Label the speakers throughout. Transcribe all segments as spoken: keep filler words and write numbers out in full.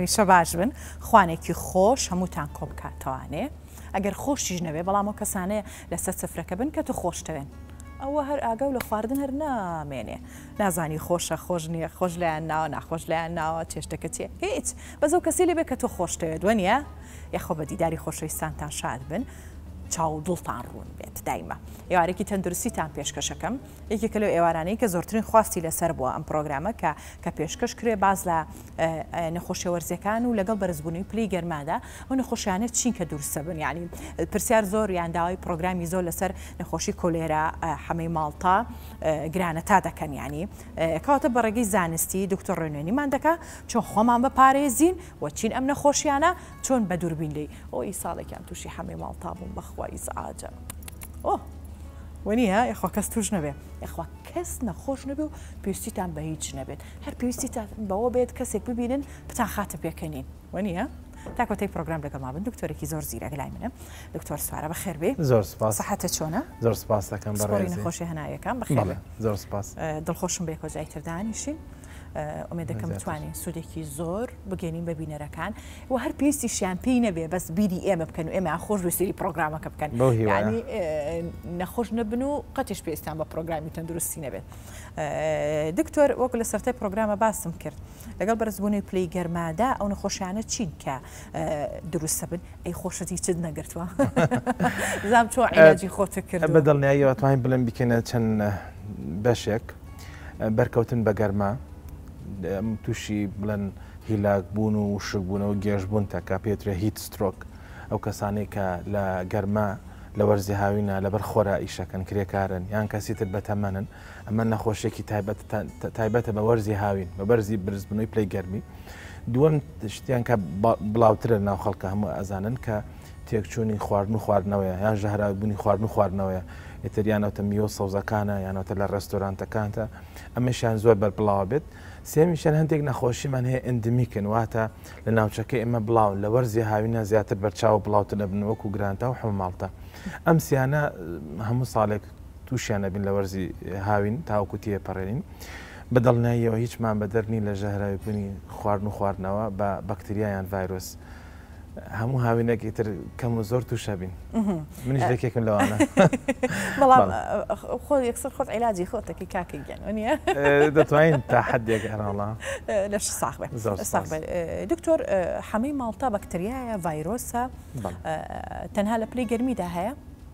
Speaker 1: هەمیشە باش بن خوانێکی خۆش هەمووتان کۆ بکاتەوانێ ئەگەر خۆشیش نەبێ بەڵام ئەو کەسانەیە لەسەر سفرەکە بن کە تو خۆشتەوێن ئەوە هەر ئاگە و لە خواردن هەر نامێنێ نازانی خۆشە خۆش نییە خۆش لایەن ناوە ناخۆش لایەن ناوە چێشتەکە چیە هیچ بەزەو کەسی لێ بێ کە تۆ خۆشتەوێت وەنیە یاخۆ بە دیداری خۆشەویستانتان شاد بن چاو دڵتان ڕوون بێت دایمە ئێوارێکی تەندروستیتان پێشکەشەکەم یەکێکە لەو ئێوارانەی کە زۆرترین خواستی لەسەر بووە ئەم پرۆگرامە کە کە پێشکەش کرێ باز لە نەخۆشیە وەرزەکان و لەگەڵ بەرزبوونی پلی گەرمادا ئەو نەخۆشیانە چین کە دوورسە بن یعنی پرسیار زۆر یان داوای پرۆگرامی زۆر لەسەر نەخۆشی کۆلێرا حەمەی ماڵتا گرانە تا دەکەن ینی کەواتە بەڕێگەی زانستی دکتۆر ڕێنوێنیمان دەکا چۆن خۆمان بپارێزین و چین ئەم نەخۆشیانە چۆن بە دووربین لی ئەوی ساڵێکیان تووشی حەمەی ماڵتا بووم بەخوای زعاجە ئۆ وەنیە یخوا کەس توش نەبێ یخوا کەس نەخۆش نەبێ و پێویستیتان بە هیچ نەبێت هەر پێویستیتان بەوە بێت کەسێک ببینن بتان خاتە پێکەنین وەنیە تاکۆتەی پرۆگرام لەگەڵما بن دکتۆرێکی زۆر زیرەک لای منە دکتۆر سوارە بەخێر بێ
Speaker 2: زۆر سپاس
Speaker 1: سەحەتە چۆنە
Speaker 2: زۆر سپاس دەکەم
Speaker 1: بەڕێزی نەخۆشی هەنایەکان بەخێر
Speaker 2: زۆر سپاس
Speaker 1: دڵخۆشم بێ کۆجای تردانیشین ئومێد دەکەم بتوانین سوودێکی زۆر بگەینین بە بینەرەکان و هەر پێویستی شیان پێی نەبێ بەس بیری ئێمە بکەن و ئێمە خۆش بەسەری پرۆگرامەکە بکەن ینی نەخۆش نەبن و قەتیش پێویستان بە پرۆگرامی تەندروستی نەبێت دکتۆر وەکو لە سەرەتای پرۆگرامە باسم کرد لەگەڵ بەرزبوونی پلەی گەرمادا ئەو نەخۆشیانە چین کە دروستە بن ئەی خۆشەتی چت نەگرتووە زام چۆن عیلاجی خۆتە کرد
Speaker 2: بە دڵنیاییەوە توانین بڵێن بکەنە چەند بەشێک بەرکەوتن بە گەرما تووشی بڵێن هیلاک بوون و شک بوونەوە گێژبوون تاکە پێترێ هیت سترۆک ئەو کەسانێک کە لە گەرما لە وەرزی هاوینە لەبەر خۆرا ئیشەکەن کرێکارن یان کەسیتر بەتەمەنن ئەمە نەخۆشێکی تایبەتە بە وەرزی هاوین بە بەرزی برزبوونەوەی پلەی گەرمی دووەم شتیان کە بڵاوترە ناو خەڵکە هەموو ئەزانن کە تێکچوونی خواردن و خواردنەوەیە یان ژەهراویبوونی خواردن و خواردنەوەیە ئێتریانەوتە میوە سەوزەکانە یانەوەتە لە ڕێستۆرانتەکانتە ئەمەشیان زۆر بەربڵاوە بێت سێمیشان هەندێک نەخۆشیمان هەیە ئەندمیکن واتە لە ناوچەکە ئێمە بڵاو لە وەرزی هاوینە زیاتر بەرچاو بڵاوتە دەبن وەکو گرانتە و حماڵتە ئەم سیانە هەموو ساڵێک تووشیانە بین لە وەرزی هاوین تاوەکوتیە پەڕێنین بەدڵنیاییەوە هیچمان بە دەرنی لە ژەهراویبوونی خواردن و خواردنەوە بە بەکتریایان ڤایرۆس هەموو هاوینێکی تر کەم و زۆر تووشە بین منیش دەکێکم لەوانە
Speaker 1: بەڵام خۆ یەکسەر خۆت عیلاجی خۆتەکەی کاکە گیان وەنیە
Speaker 2: دەتوانین تا حدێک هەراڵا
Speaker 1: لەش ساخ بێ ساخ بێ دکتۆر حەمەی ماڵتا بەکتریایە ڤایرۆسە تەنها لە پلەی گەرمیدا هەیە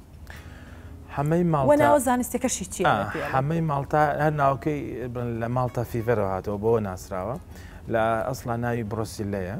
Speaker 2: حەمەی ماڵتا
Speaker 1: وەناوە زانستێکەشی چییە
Speaker 2: حەمەی ماڵتا هەر ناوکەی لە ماڵتا فیڤەرەوە هاتەوە بۆەوە ناسراوە لە ئەسڵا ناوی برۆسیلەیە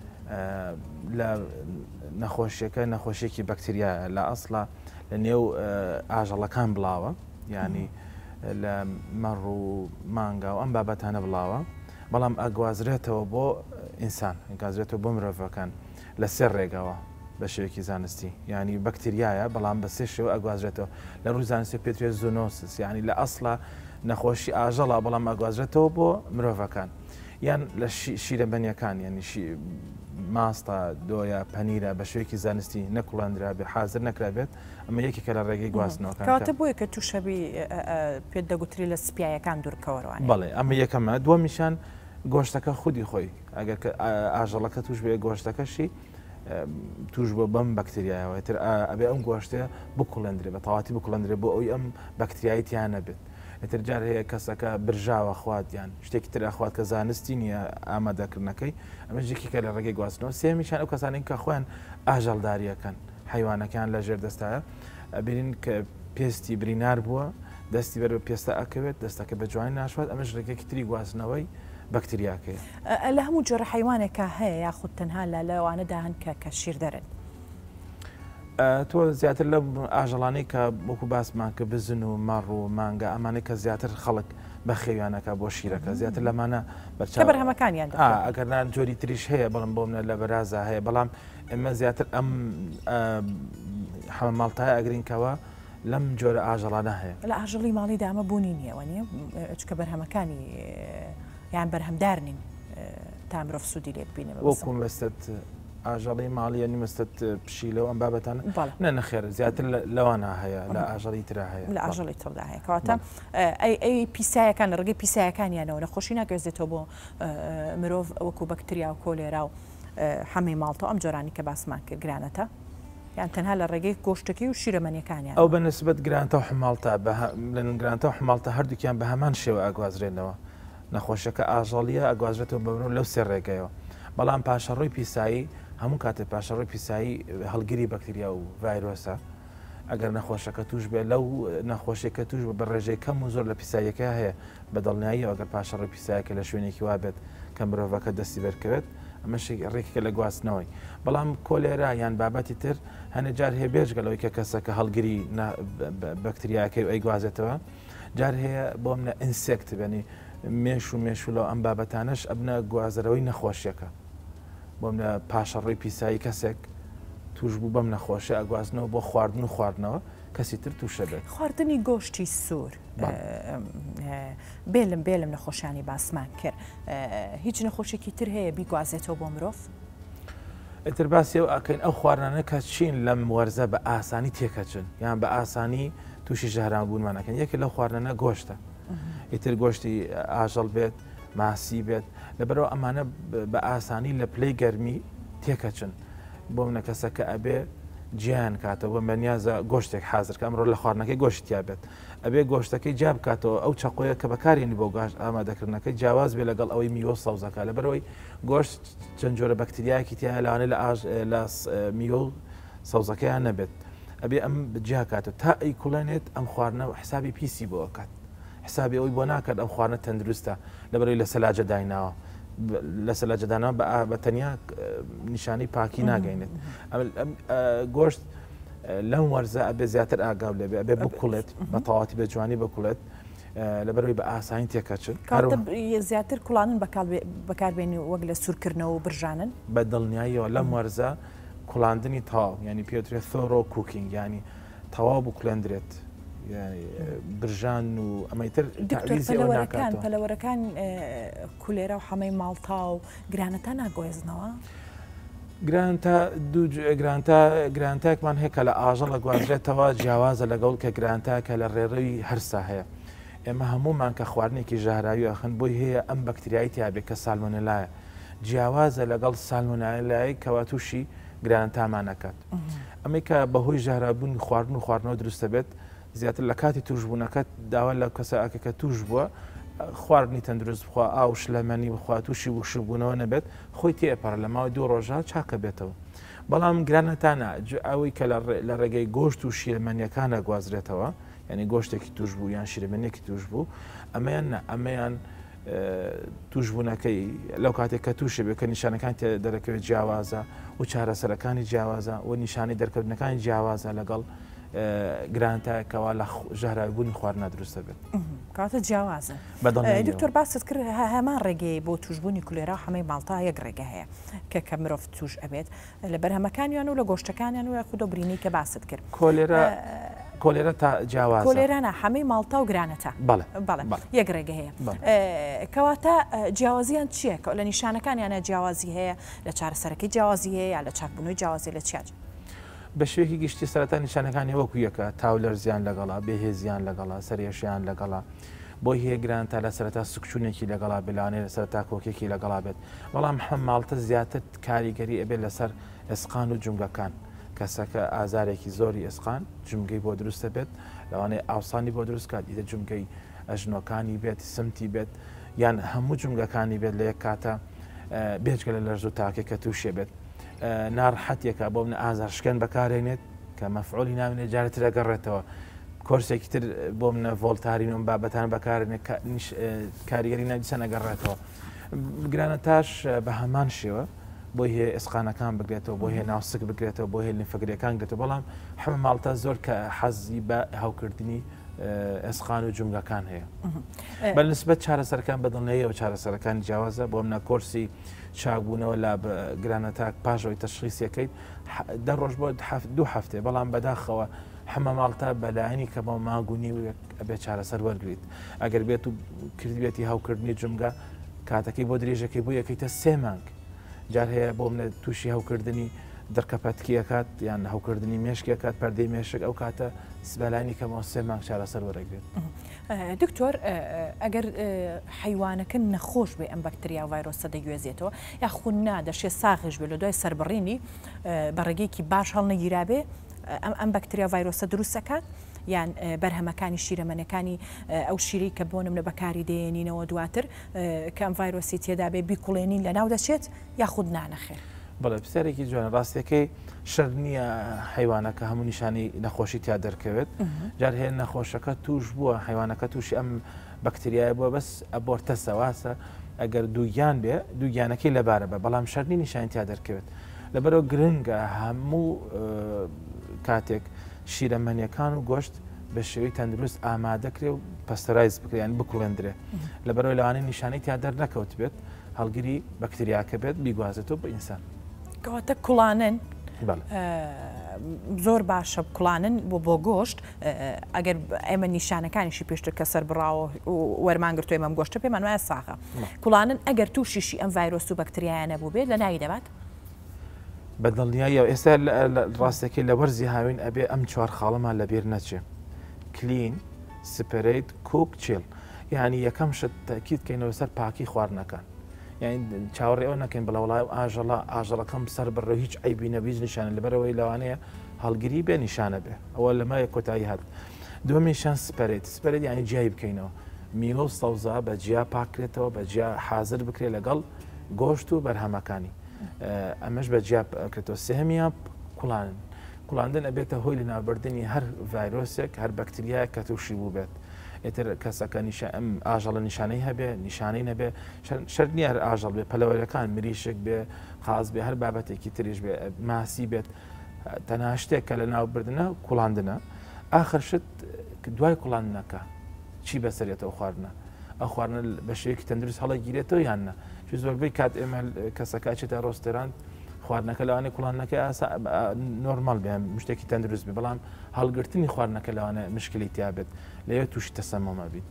Speaker 2: لە نەخۆشیەکە نەخۆشیێکی بەکتریا لە ئەسڵا لە نێو ئاژەڵەکان بڵاوە ینی لە مەڕ و مانگا و ئەم بابەتانە بڵاوە بەڵام ئەگوازرێتەوە بۆ ئینسان ئەگازرێتەوە بۆ مرۆڤەکان لە سێ ڕێگەوە بە شێوەیەکی زانستی ینی بەکتریایە بەڵام بە سێ شێوە ئەگوازرێتەوە لە ڕووی زانستی پێترێت زونۆسس ینی لە ئەسڵا نەخۆشی ئاژەڵە بەڵام ئەگوازرێتەوە بۆ مرۆڤەکان یان لە شیرە بەنیەکان یعنی ماستە دۆیە پەنیرە بە شوێکی زانستی نەکوڵاندرا بێ حاضر نەکرابێت ئەمە یەکێکە لە ڕێگەی گواستنەوەکان
Speaker 1: کەواتە بۆیە کە تووشەبی پێت دەگوتری لە سپایەکان دوورکەوەڕوان
Speaker 2: بەڵێ ئەمە یەکەمە دووەمیشان گۆشتەکە خودی خۆی ئەگەر ئاژەڵەکە توش بێ گۆشتەکەشی توش بۆ بەم بەکتریایەوە تر ئەبێ ئەم گۆشتەیە بکوڵندرێ بە تەواتی بکوڵندرێ بۆ ئەوی ئەم بەکتریایی تیان نەبێت ئەتر جار هەیە کەسەکە برژاوە خواتیان شتێکی تر ئەخوات کە زانستی نییە ئامادەکردنەکەی ئەمەژێکی کە لە ڕێگەی گواستنەوە سێمیشان ئەو کەسانین کە خۆیان ئاژەڵداریەکەن حیوانەکان لە ژێر دەستایە ئەبینین کە پێستی برینار بووە دەستی بەر بە پێستە ئەکەوێت دەستەکە بە جوانی ناشوات ئەمەش ڕێگەکی تری گواستنەوەی بەکتریاکەیە
Speaker 1: لە هەموو جۆرە حیوانێکە هەیە یاخود تەنها لە لەوانەدا هەن کە کە شیر دەرن
Speaker 2: تۆ زیاتر لە ئاژەڵانەی کە وەکو باسمان کە بزن و مەڕ و مانگە ئەمانەی کە زیاتر خەڵک بە خێویانەکە بۆ شیرەکە زیاتر لەمانە
Speaker 1: بەرهەمەکانیان
Speaker 2: ئەگەرنان جۆری تریش هەیە بەڵام بۆ منە لە بەرازە هەیە بەڵام ئێمە زیاتر ئەم حەمە ماڵتای ئەگرینکەوە لەم جۆرە ئاژەڵانە هەیە
Speaker 1: لە ئاژەڵی ماڵیدا ئەمە بوونی نییە وانە چکە بەرهەمەکانی یان بەرهەمدار نین تا مرۆڤ سوودی لێت بینەوە
Speaker 2: وەکو وەستت ئاژەڵی ماڵیە نیمەستت پشیلەوە ئەم بابەتانە نە نەخێر زیاتر لەوانە هەیە لە ئاژەڵی تررا هەیە
Speaker 1: لە ئاژەڵی تردا هەیە کەواتە ئەی پیسایەکان ڕێگەی پیسایەکانیانەوە نەخۆشی ناگەزێتەوە بۆ مرۆڤ وەکو بەکتریا و کۆلێرا و هەمەی ماڵتەوە ئەم جۆرانی کە باسمان کرد گرانەتە یان تەنها لە ڕێگەی گۆشتەکەی و شیرەمەنیەکانیان
Speaker 2: ئەو بە نسبەت گرانتە و حماڵتە لە گرانتە و حماڵتە هەردووکیان بە هەمان شێوە ئاگوازرێنەوە نەخۆشەکە ئاژەڵیە ئەگوازرێتەوە بەبرون لەو سێ ڕێگەیەوە بەڵام پاشەڕۆی پیسایی هەموو کاتێک پاشەڕۆی پیسایی هەڵگیری بەکتریا و ڤایرۆسە ئەگەر نەخۆشەکە توش بێ لەو نەخۆشیەکە توش بە ڕێژەی کەم و زۆر لە پیسایەکە هەیە بە دڵنیایی ئەگەر پاشەڕۆی پیسایەکە لە شوێنێکی وا بێت کە مرۆڤەکە دەستی بەرکەوێت ئەمە ڕێکێکە لە گواستنەوەی بەڵام کۆلێرا یان بابەتی تر هەنێ جار هەیە بێژگەلەوەی کە کەسەکە هەڵگیری بەکتریاکەی ئەی گوازێتەوە جار هەیە بۆ منە ئینسێکت بێنی مێش و مێشولەوە ئەم بابەتانش ئەبنە گوازەرەوەی نەخۆشیەکە بۆ منە پاشەڕۆی پیسایی کەسێک توش بوو بەم نەخۆشە ئەگوازنەوە بۆ خواردن و خواردنەوە کەسی تر تووشە بێت
Speaker 1: خواردنی گۆشتی سوور بێلم بێلم نەخۆشیانی باسمان کرد هیچ نەخۆشێکی تر هەیە بیگوازێتەوە بۆ مرۆڤ
Speaker 2: ئەتر باسی ئەو ئاکەین ئەو خواردانە کە چین لەم وەرزە بە ئاسانی تێکەچن یان بە ئاسانی تووشی ژەهران بوونمانەکەن یەکێک لەو خواردانە گۆشتە ئیتر گۆشتی ئاژەڵ بێت ماسی بێت لەبەرەوە ئەمانە بە ئاسانی لە پلەی گەرمی تێکەچن بۆ منە کەسەکە ئەبێ گیان کاتەوە بەنیازە گۆشتێک حازرکە ئەمڕۆ لە خواردنەکەی گۆشتیا بێت ئەبێ گۆشتەکەی جاب کاتەوە ئەو چقۆیە کە بەکارێنی بۆ گاش ئامادەکردنەکەی جیاواز بێ لەگەڵ ئەوەی میوە سەوزەکە لەبەرەوەی گۆشت چەند جۆرە بەکتریایەکی تیا لەوانێ لە لە میوە سەوزەکەیان نەبێت ئەبێ ئەم بجیا کاتە تا ئەی کوڵێنێت ئەم خواردنەوە حسابی پیسی بۆ کات حسابی ئەوی بۆ ناکات ئەم خواردنە تەندروستە لەبەرەوەی لە سەلاجە دایناوە لە سەلاجەدانەوە بە تەنیا نیشانەی پاکی ناگەینێت گۆشت لەم وەرزە ئەبێ زیاتر ئاگاو لەبێ ئەبێ بکوڵێت بە تەواتی بە جوانی بکوڵێت لەبەرەوەی بە ئاسانی تێکەچن
Speaker 1: زیاتر کوڵانن بەکاربێنی وەک لە سوورکردنەوە و برژانن
Speaker 2: بە دڵنیاییەوە لەم وەرزە کوڵاندنی تاو ینی پێوترێت ثۆرۆ کوکینگ ینی تەواو بکولێندرێت برژان و ئەمەتر
Speaker 1: پەلەوەرەکان پەلەوەرەکان کولێرە و هەمەی ماڵتا و گرانەتە ناگۆێزنەوە
Speaker 2: گرانتە گرانتە گرانتاکمان هەیە کە لە ئاژەڵە گوازرێتەوە جیاوازە لەگەڵ کە گرانتاکە لە ڕێڕەوی هەرسا هەیە ئێمە هەمومان کە خواردنێکی ژاهراوی ئەخن بۆی هەیە ئەم بەکتریایی تیابێت کە سالمۆنێلایە جیاوازە لەگەڵ سالمۆنێلای کەوا تووشی گرانتامانەکات ئەمەی کە بەهۆی ژاهرابوون خواردن و خواردنەوە دروستە بێت زیاتر لە کاتی توشبوونەکەت داوا لە کەسەکە توش بووە خواردنی تەندروست بخوا ئاوش لەمەنی بخوا تووشی وشبوونەوە نەبێت خۆی تێپەڕ لە ماوەی دوو ڕۆژە چاکە بێتەوە بەڵام گرانەتانە ئەوەی کە لە ڕێگەی گۆشت و شیرمەنیەکانە گوازرێتەوە یعنی گۆشتێکی توش بوو یان شیرمەنێکی توش بوو ئەمەیان ئەمەیان توشبوونەکەی لەو کاتێک کە تووشە بێت کە نیشانەکان دەرەکەوێت جیاوازە و چارەسەرەکانی جیاوازە و نیشانی دەرکەوتنەکانی جیاوازە لەگەڵ گرانتەکەوا لە ژەهراویبوونی خواردنە دروستە بێت
Speaker 1: کاتە جیاوازە دکتۆر باست کرد هەمان ڕێگەی بۆ توشبوونی کولێرا هەمەی ماڵتا یەک ڕێگە هەیە کە کە مرۆڤ توش ئەبێت لە بەرهەمەکانیان و لە گۆشتەکانیان و خودۆ برینی کە باست کرد
Speaker 2: کۆلێرا کۆلێرە تا جیاواز
Speaker 1: کۆلێرانە هەمەی ماڵتا و گرانەتە
Speaker 2: بەڵێ
Speaker 1: یەک ڕێگە هەیە کەواتە جیاوازیان چییە لە نیشانەکانیانە جیاوازی هەیە لە چارەسەرەکەی جیاوازی هەیە یا لە چاکبوونەوەی جیاوازی لە چیاج
Speaker 2: بە شوێکی گشتی سەرەتا نیشانەکانی وەکو یەکە تاولەرزیان لەگەڵا بێهێزیان لەگەڵا سەرێشیان لەگەڵا بۆی هەیە گرانتە لە سەرەتا سوکچوونێکی لەگەڵا بلانێ لە سەرتا کۆکێکی لەگەڵا بێت بەڵام هەم ماڵتە زیاتر کاریگەری ئەبێت لەسەر ئێسقان و جونگەکان کەسەکە ئازارێکی زۆری ئێسقان جونگەی بۆ دروستە بێت لەوانەیە ئاوسانی بۆ دروست کات ئیدە جونگەی ئەژنۆکانی بێت سمتی بێت یان هەموو جونگەکانی بێت لە یەک کاتە بێجگە لە لەرز و تاکێکە تووشێ بێت ناڕحەتێکە بۆ منە ئازارشکەن بەکارێنێت کە مەفعولی ناوێنێت جارێتر ئەگەڕێتەوە کۆرسێکی تر بۆ منە ڤۆڵتارین و بابەتان بەکارێنێت کاریگەری نادیسە نەگەڕێتەوە گرانەتاش بە هەمان شێوە بۆی هەیە ئێسقانەکان بگرێتەوە بۆ هەیە ناوسک بگرێتەوە بۆ هەیە لیمفەگرەکان گرێتەوە بەڵام هەمە ماڵتە زۆر کە حەزی بە هاوکردنی ئێسقان و جونگەکان هەیە بە نسبەت چارەسەرەکان بەدڵنەیەوە چارەسەرەکانی جیاوازە بۆ منە کۆرسی چاکبوونەوە لە گرانەتاک پاشەوەی تەشخیصیەکەیت دە ڕۆژ بۆ دوو هەفتێ بەڵام بەداخەوە هەمە ماڵتا بەلایەنی کە بۆ ماگونی و ئەبێت چارەسەر وەرگیت ئەگەر بێت و کردبێتی هاوکردنی جونگە کاتەکەی بۆ درێژەکەی بۆ یەکەیتە سێ مانگ جار هەیە بۆ منە تووشی هەوکردنی دەرکەپەتکیەکات یان هەوکردنی مێشکێکات پەردەی مێشک ئەو کاتە سبەلانی کەمەوە سێ مانگ چارەسەر وەرەگرێت.
Speaker 1: دکتۆر ئەگەر حیوانەکە نەخۆش بێ ئەم بەکتریا و ڤایرۆسە دەگوێزێتەوە یا خونا دەشێ ساغش بێ لە دوای سەربڕینی بەڕێگەیەکی باش هەڵنەگیرابێ ئەم بەکتریا ڤایرۆسە دروستەکات یان بەرهەمەکانی شیرەمەنەکانی ئەو شیرەی کە بۆ نمونە بەکاری دێنینەوە دواتر کە ئەم ڤایرۆسی تێدا بێ بیکوڵێنین لە ناو دەچێت یاخود نانەخێر.
Speaker 2: بەڵێ پرسیارێکی جوانە ڕاستیەکەی شەر نییە حیوانەکە هەموو نیشانی نەخۆشی تیا دەرکەوێت جار هەیە نەخۆشەکە توش بووە حیوانەکە تووشی ئەم بەکتریایە بووە بەس ئەبۆرتە سەواسە ئەگەر دووگیان بێ دووگیانەکەی لەبارە بە بەڵام شەرنی نیشانی تیا دەرکەوێت لەبەرەوە گرنگە هەموو کاتێک شیرەمەنیەکان و گۆشت بە شێوەی تەندروست ئامادەکرێ و پەستەرایز بکریان بکوڵێندرێ لەبەرەوەی لەوانەیە نیشانەی تیا دەرنەکەوت بێت هەڵگیری بەکتریاکە بێت بیگوازێتەوە بە ئینسان.
Speaker 1: کەواتە کوڵانن زۆر باشە کوڵانن بۆ بۆ گۆشت ئەگەر ئێمە نیشانەکانیشی پێشتر کە سەر بڕاوە وەرمانگرتوێ ئەم گۆشتە پێمان وایە ساغە کوڵانن ئەگەر تووشیشی ئەم ڤایرۆس و بەکتریایە نەبوو بێت لە ناوی دەبات
Speaker 2: بەدڵنیاییەوە ئێستا ڕاستەکەی لە وەرزی هاوین ئەبێ ئەم چوار خاڵەمان لەبیر نەچێ کلین سپەرەیت کۆک چێل یعنی یەکەم شت تاکیدکەینەوە سەر پاکی خواردنەکان یعنی چاوەڕێ ئەوە نەکەین بڵە وڵای ئاژەڵە ئاژەڵەکەم سەر بڕە هیچ ئەیبی نەبیز نیشانە لەبەرەوەی لەوانەیە هەڵگیری بێ نیشانە بێ ئەوە لەمای کۆتایی هات دووەمیشان سپەرێت سپەرێت یعنی جیای بکەینەوە میوە و سەوزا بە جیا پاکرێتەوە بە جیا حازر بکرێ لەگەڵ گۆشت و بەرهەمەکانی ئەمەش بە جیا بکرێتەوە سێهەمیە کوڵاندن کوڵاندن ئەبێتە هۆی لە ناوبردننی هەر ڤایرۆسێک هەر بەکتریایە کە تووشی بوو بێت ئێتر کەسەکە ئەم ئاژەڵە نیشانەی هەبێ نیشانەی نەبێ شەر نییە هەر ئاژەڵ بێ پەلەوەرەکان مریشک بێ خاز بێ هەر بابەتێکی تریش بێ ماسی بێت تەنها شتێک کە لە ناوبردنە کوڵاندنە ئاخر شت دوای کوڵاندنەکە چی بەسەرێتەوە خواردنە ئەو خواردنە بە شێوەیەکی تەندروست هەڵە گیرێتەوە یاننا چ زۆربەی کات ئێمە کەسەکە چێتە ڕۆستێران خواردنەکە لەوانەیە کوڵاندنەکە نۆرمال بێ شتێکی تەندروست بێ بەڵام هەڵگرتنی خواردنەکە لەوانە مشکلی تیابێت لەوێ تووشی تەسەمەمە بیت.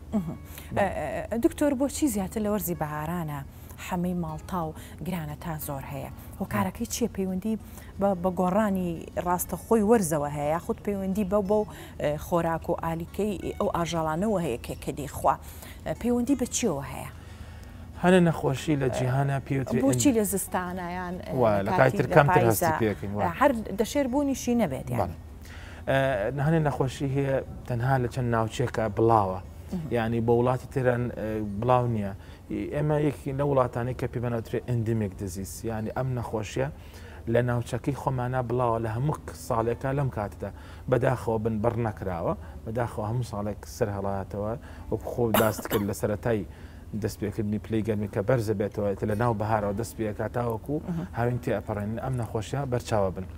Speaker 1: دکتۆر بۆچی زیاتر لە وەرزی بەهارانە حەمەی ماڵتا و گرانە تا زۆر هەیە هۆکارەکەی چییە پەیوەندی بە گۆڕانی ڕاستە خۆی وەرزەوە هەیە خودت پەیوەندی بە بۆ خۆراک و ئالیکەی ئەو ئاژەڵانەوە هەیە کێکە دەیخوا پەیوەندی بە چیەوە هەیە؟
Speaker 2: هەنە نەخۆشی لە جیهانە پێوتری
Speaker 1: بۆچی لە زستانیان
Speaker 2: لە کاتر کەمتر هەستی پێکەین
Speaker 1: هەر دەشێر بوونیشی نەبێت
Speaker 2: هەنێ نەخۆشی هەیە تەنها لە چەند ناوچێکە بڵاوە یعنی بە وڵاتی تران بڵاو نییە ئێمە یەکی لە وڵاتانی کە پێ بەناوترێ ئەندمیک دزیز یعنی ئەم نەخۆشیە لە ناوچەکەی خۆمانە بڵاوە لە هەموو ساڵێکە لەم کاتدا بەداخەوە بن بەر نەکراوە بەداخەوە هەموو ساڵێک سەر هەڵاتەوە وەکو خۆ داست کرد لە سەرەتای دەستپێکردنی پلەی گەرمی کە بەرزە بێتەوە لە ناو بەهارەوە دەست پێکا تاوەکو هاوین تێ ئەپەڕێن ئەم نەخۆشیە بەرچاوە بن.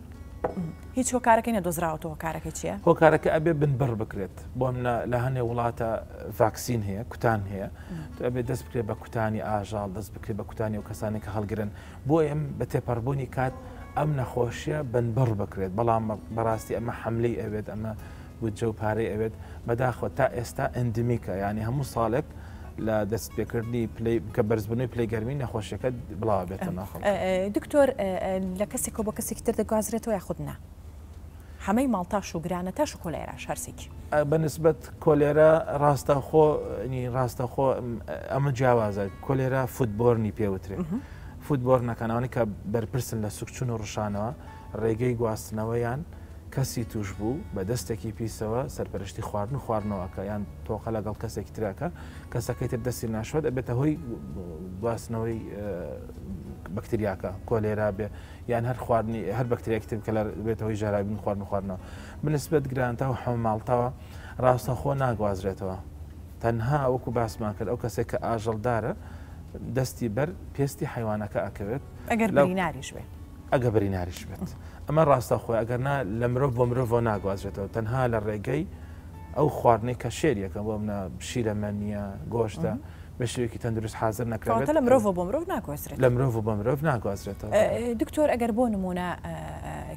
Speaker 1: هیچ هۆکارەکەی نەدۆزراوەوە هۆکارەکەی چییە؟
Speaker 2: هۆکارەکە ئەبێ بن بڕ بکرێت بۆ منە لە هەنێ وڵاتە ڤاکسین هەیە کوتان هەیە تو ئەبێ دەست بکرێت بە کوتانی ئاژاڵ دەست بکرێت بە کوتانی و کەسانی کە هەڵگرن بۆ ئێم بە تێپەڕبوونی کات ئەم نەخۆشیە بن بڕ بکرێت بەڵام بەڕاستی ئەمە حملەی ئەوێت ئەمە بودجە و پارەی ئەوێت بەداخەوە تا ئێستا ئەندمیکە ینی هەموو ساڵێک لە دەست پێکردنی کە بەرزبوونی پلەی گەرمی نەخۆشیەکە بڵاو بێتە ناخەڵ.
Speaker 1: دکتۆر لە کەسێکەوە بە کەسێکی تر دەگوازرێتەوە یا خودنا هەمەی ماڵتاش و گرانە تاش و کۆلێراش هەرسێکی
Speaker 2: بەنسبەت کۆلێرە ڕاستە خۆ ڕاستە خۆ ئەمە جیاوازە کۆلێرە فوتبۆرنی پێوترێ فوتبۆرنەکانەوەی کە بەرپرسن لە سوکچون و ڕشانەوە ڕێگەی گواستنەوەیان کەسی توش بوو بە دەستێکی پیسەوە سەرپەرشتی خواردن و خواردنەوەکە یان تۆقە لەگەڵ کەسێکی تراکە کەسەکەی تر دەستی ناشوت ئەبێتە هۆی گواستنەوەی بەکتریاکە کۆلێرا بێ یان هەر خواردنی هەر بەکتریاکی تر کە بێتە هۆی ژارابین خواردن خواردنەوە بنسبەت گرانتە و حەماڵتەوە ڕاستە خۆ ناگوازرێتەوە تەنها وەکو باسمان کرد ئەو کەسێک کە ئاژەڵدارە دەستی بەر پێستی حیوانەکە ئەکەوێت
Speaker 1: ئەگەر بەریناریش بێت
Speaker 2: ئەگە بەریناریش بێت ئەمە ڕاستە خۆی ئەگەرنا لە مرۆڤ بۆ مرۆڤ ناگوازرێتەوە تەنها لە ڕێگەی ئەو خواردنەی کە شێریەکە بۆ منە شیرەمەنیە گۆشتە بە شێوەیەکی تەندروست حازر نەکرێت
Speaker 1: لە مرۆڤ بۆ مرۆڤ ناگوازرێت
Speaker 2: لە مرۆڤ بۆ مرۆڤ ناگوازرێتەوە.
Speaker 1: دکتۆر ئەگەر بۆ نمونە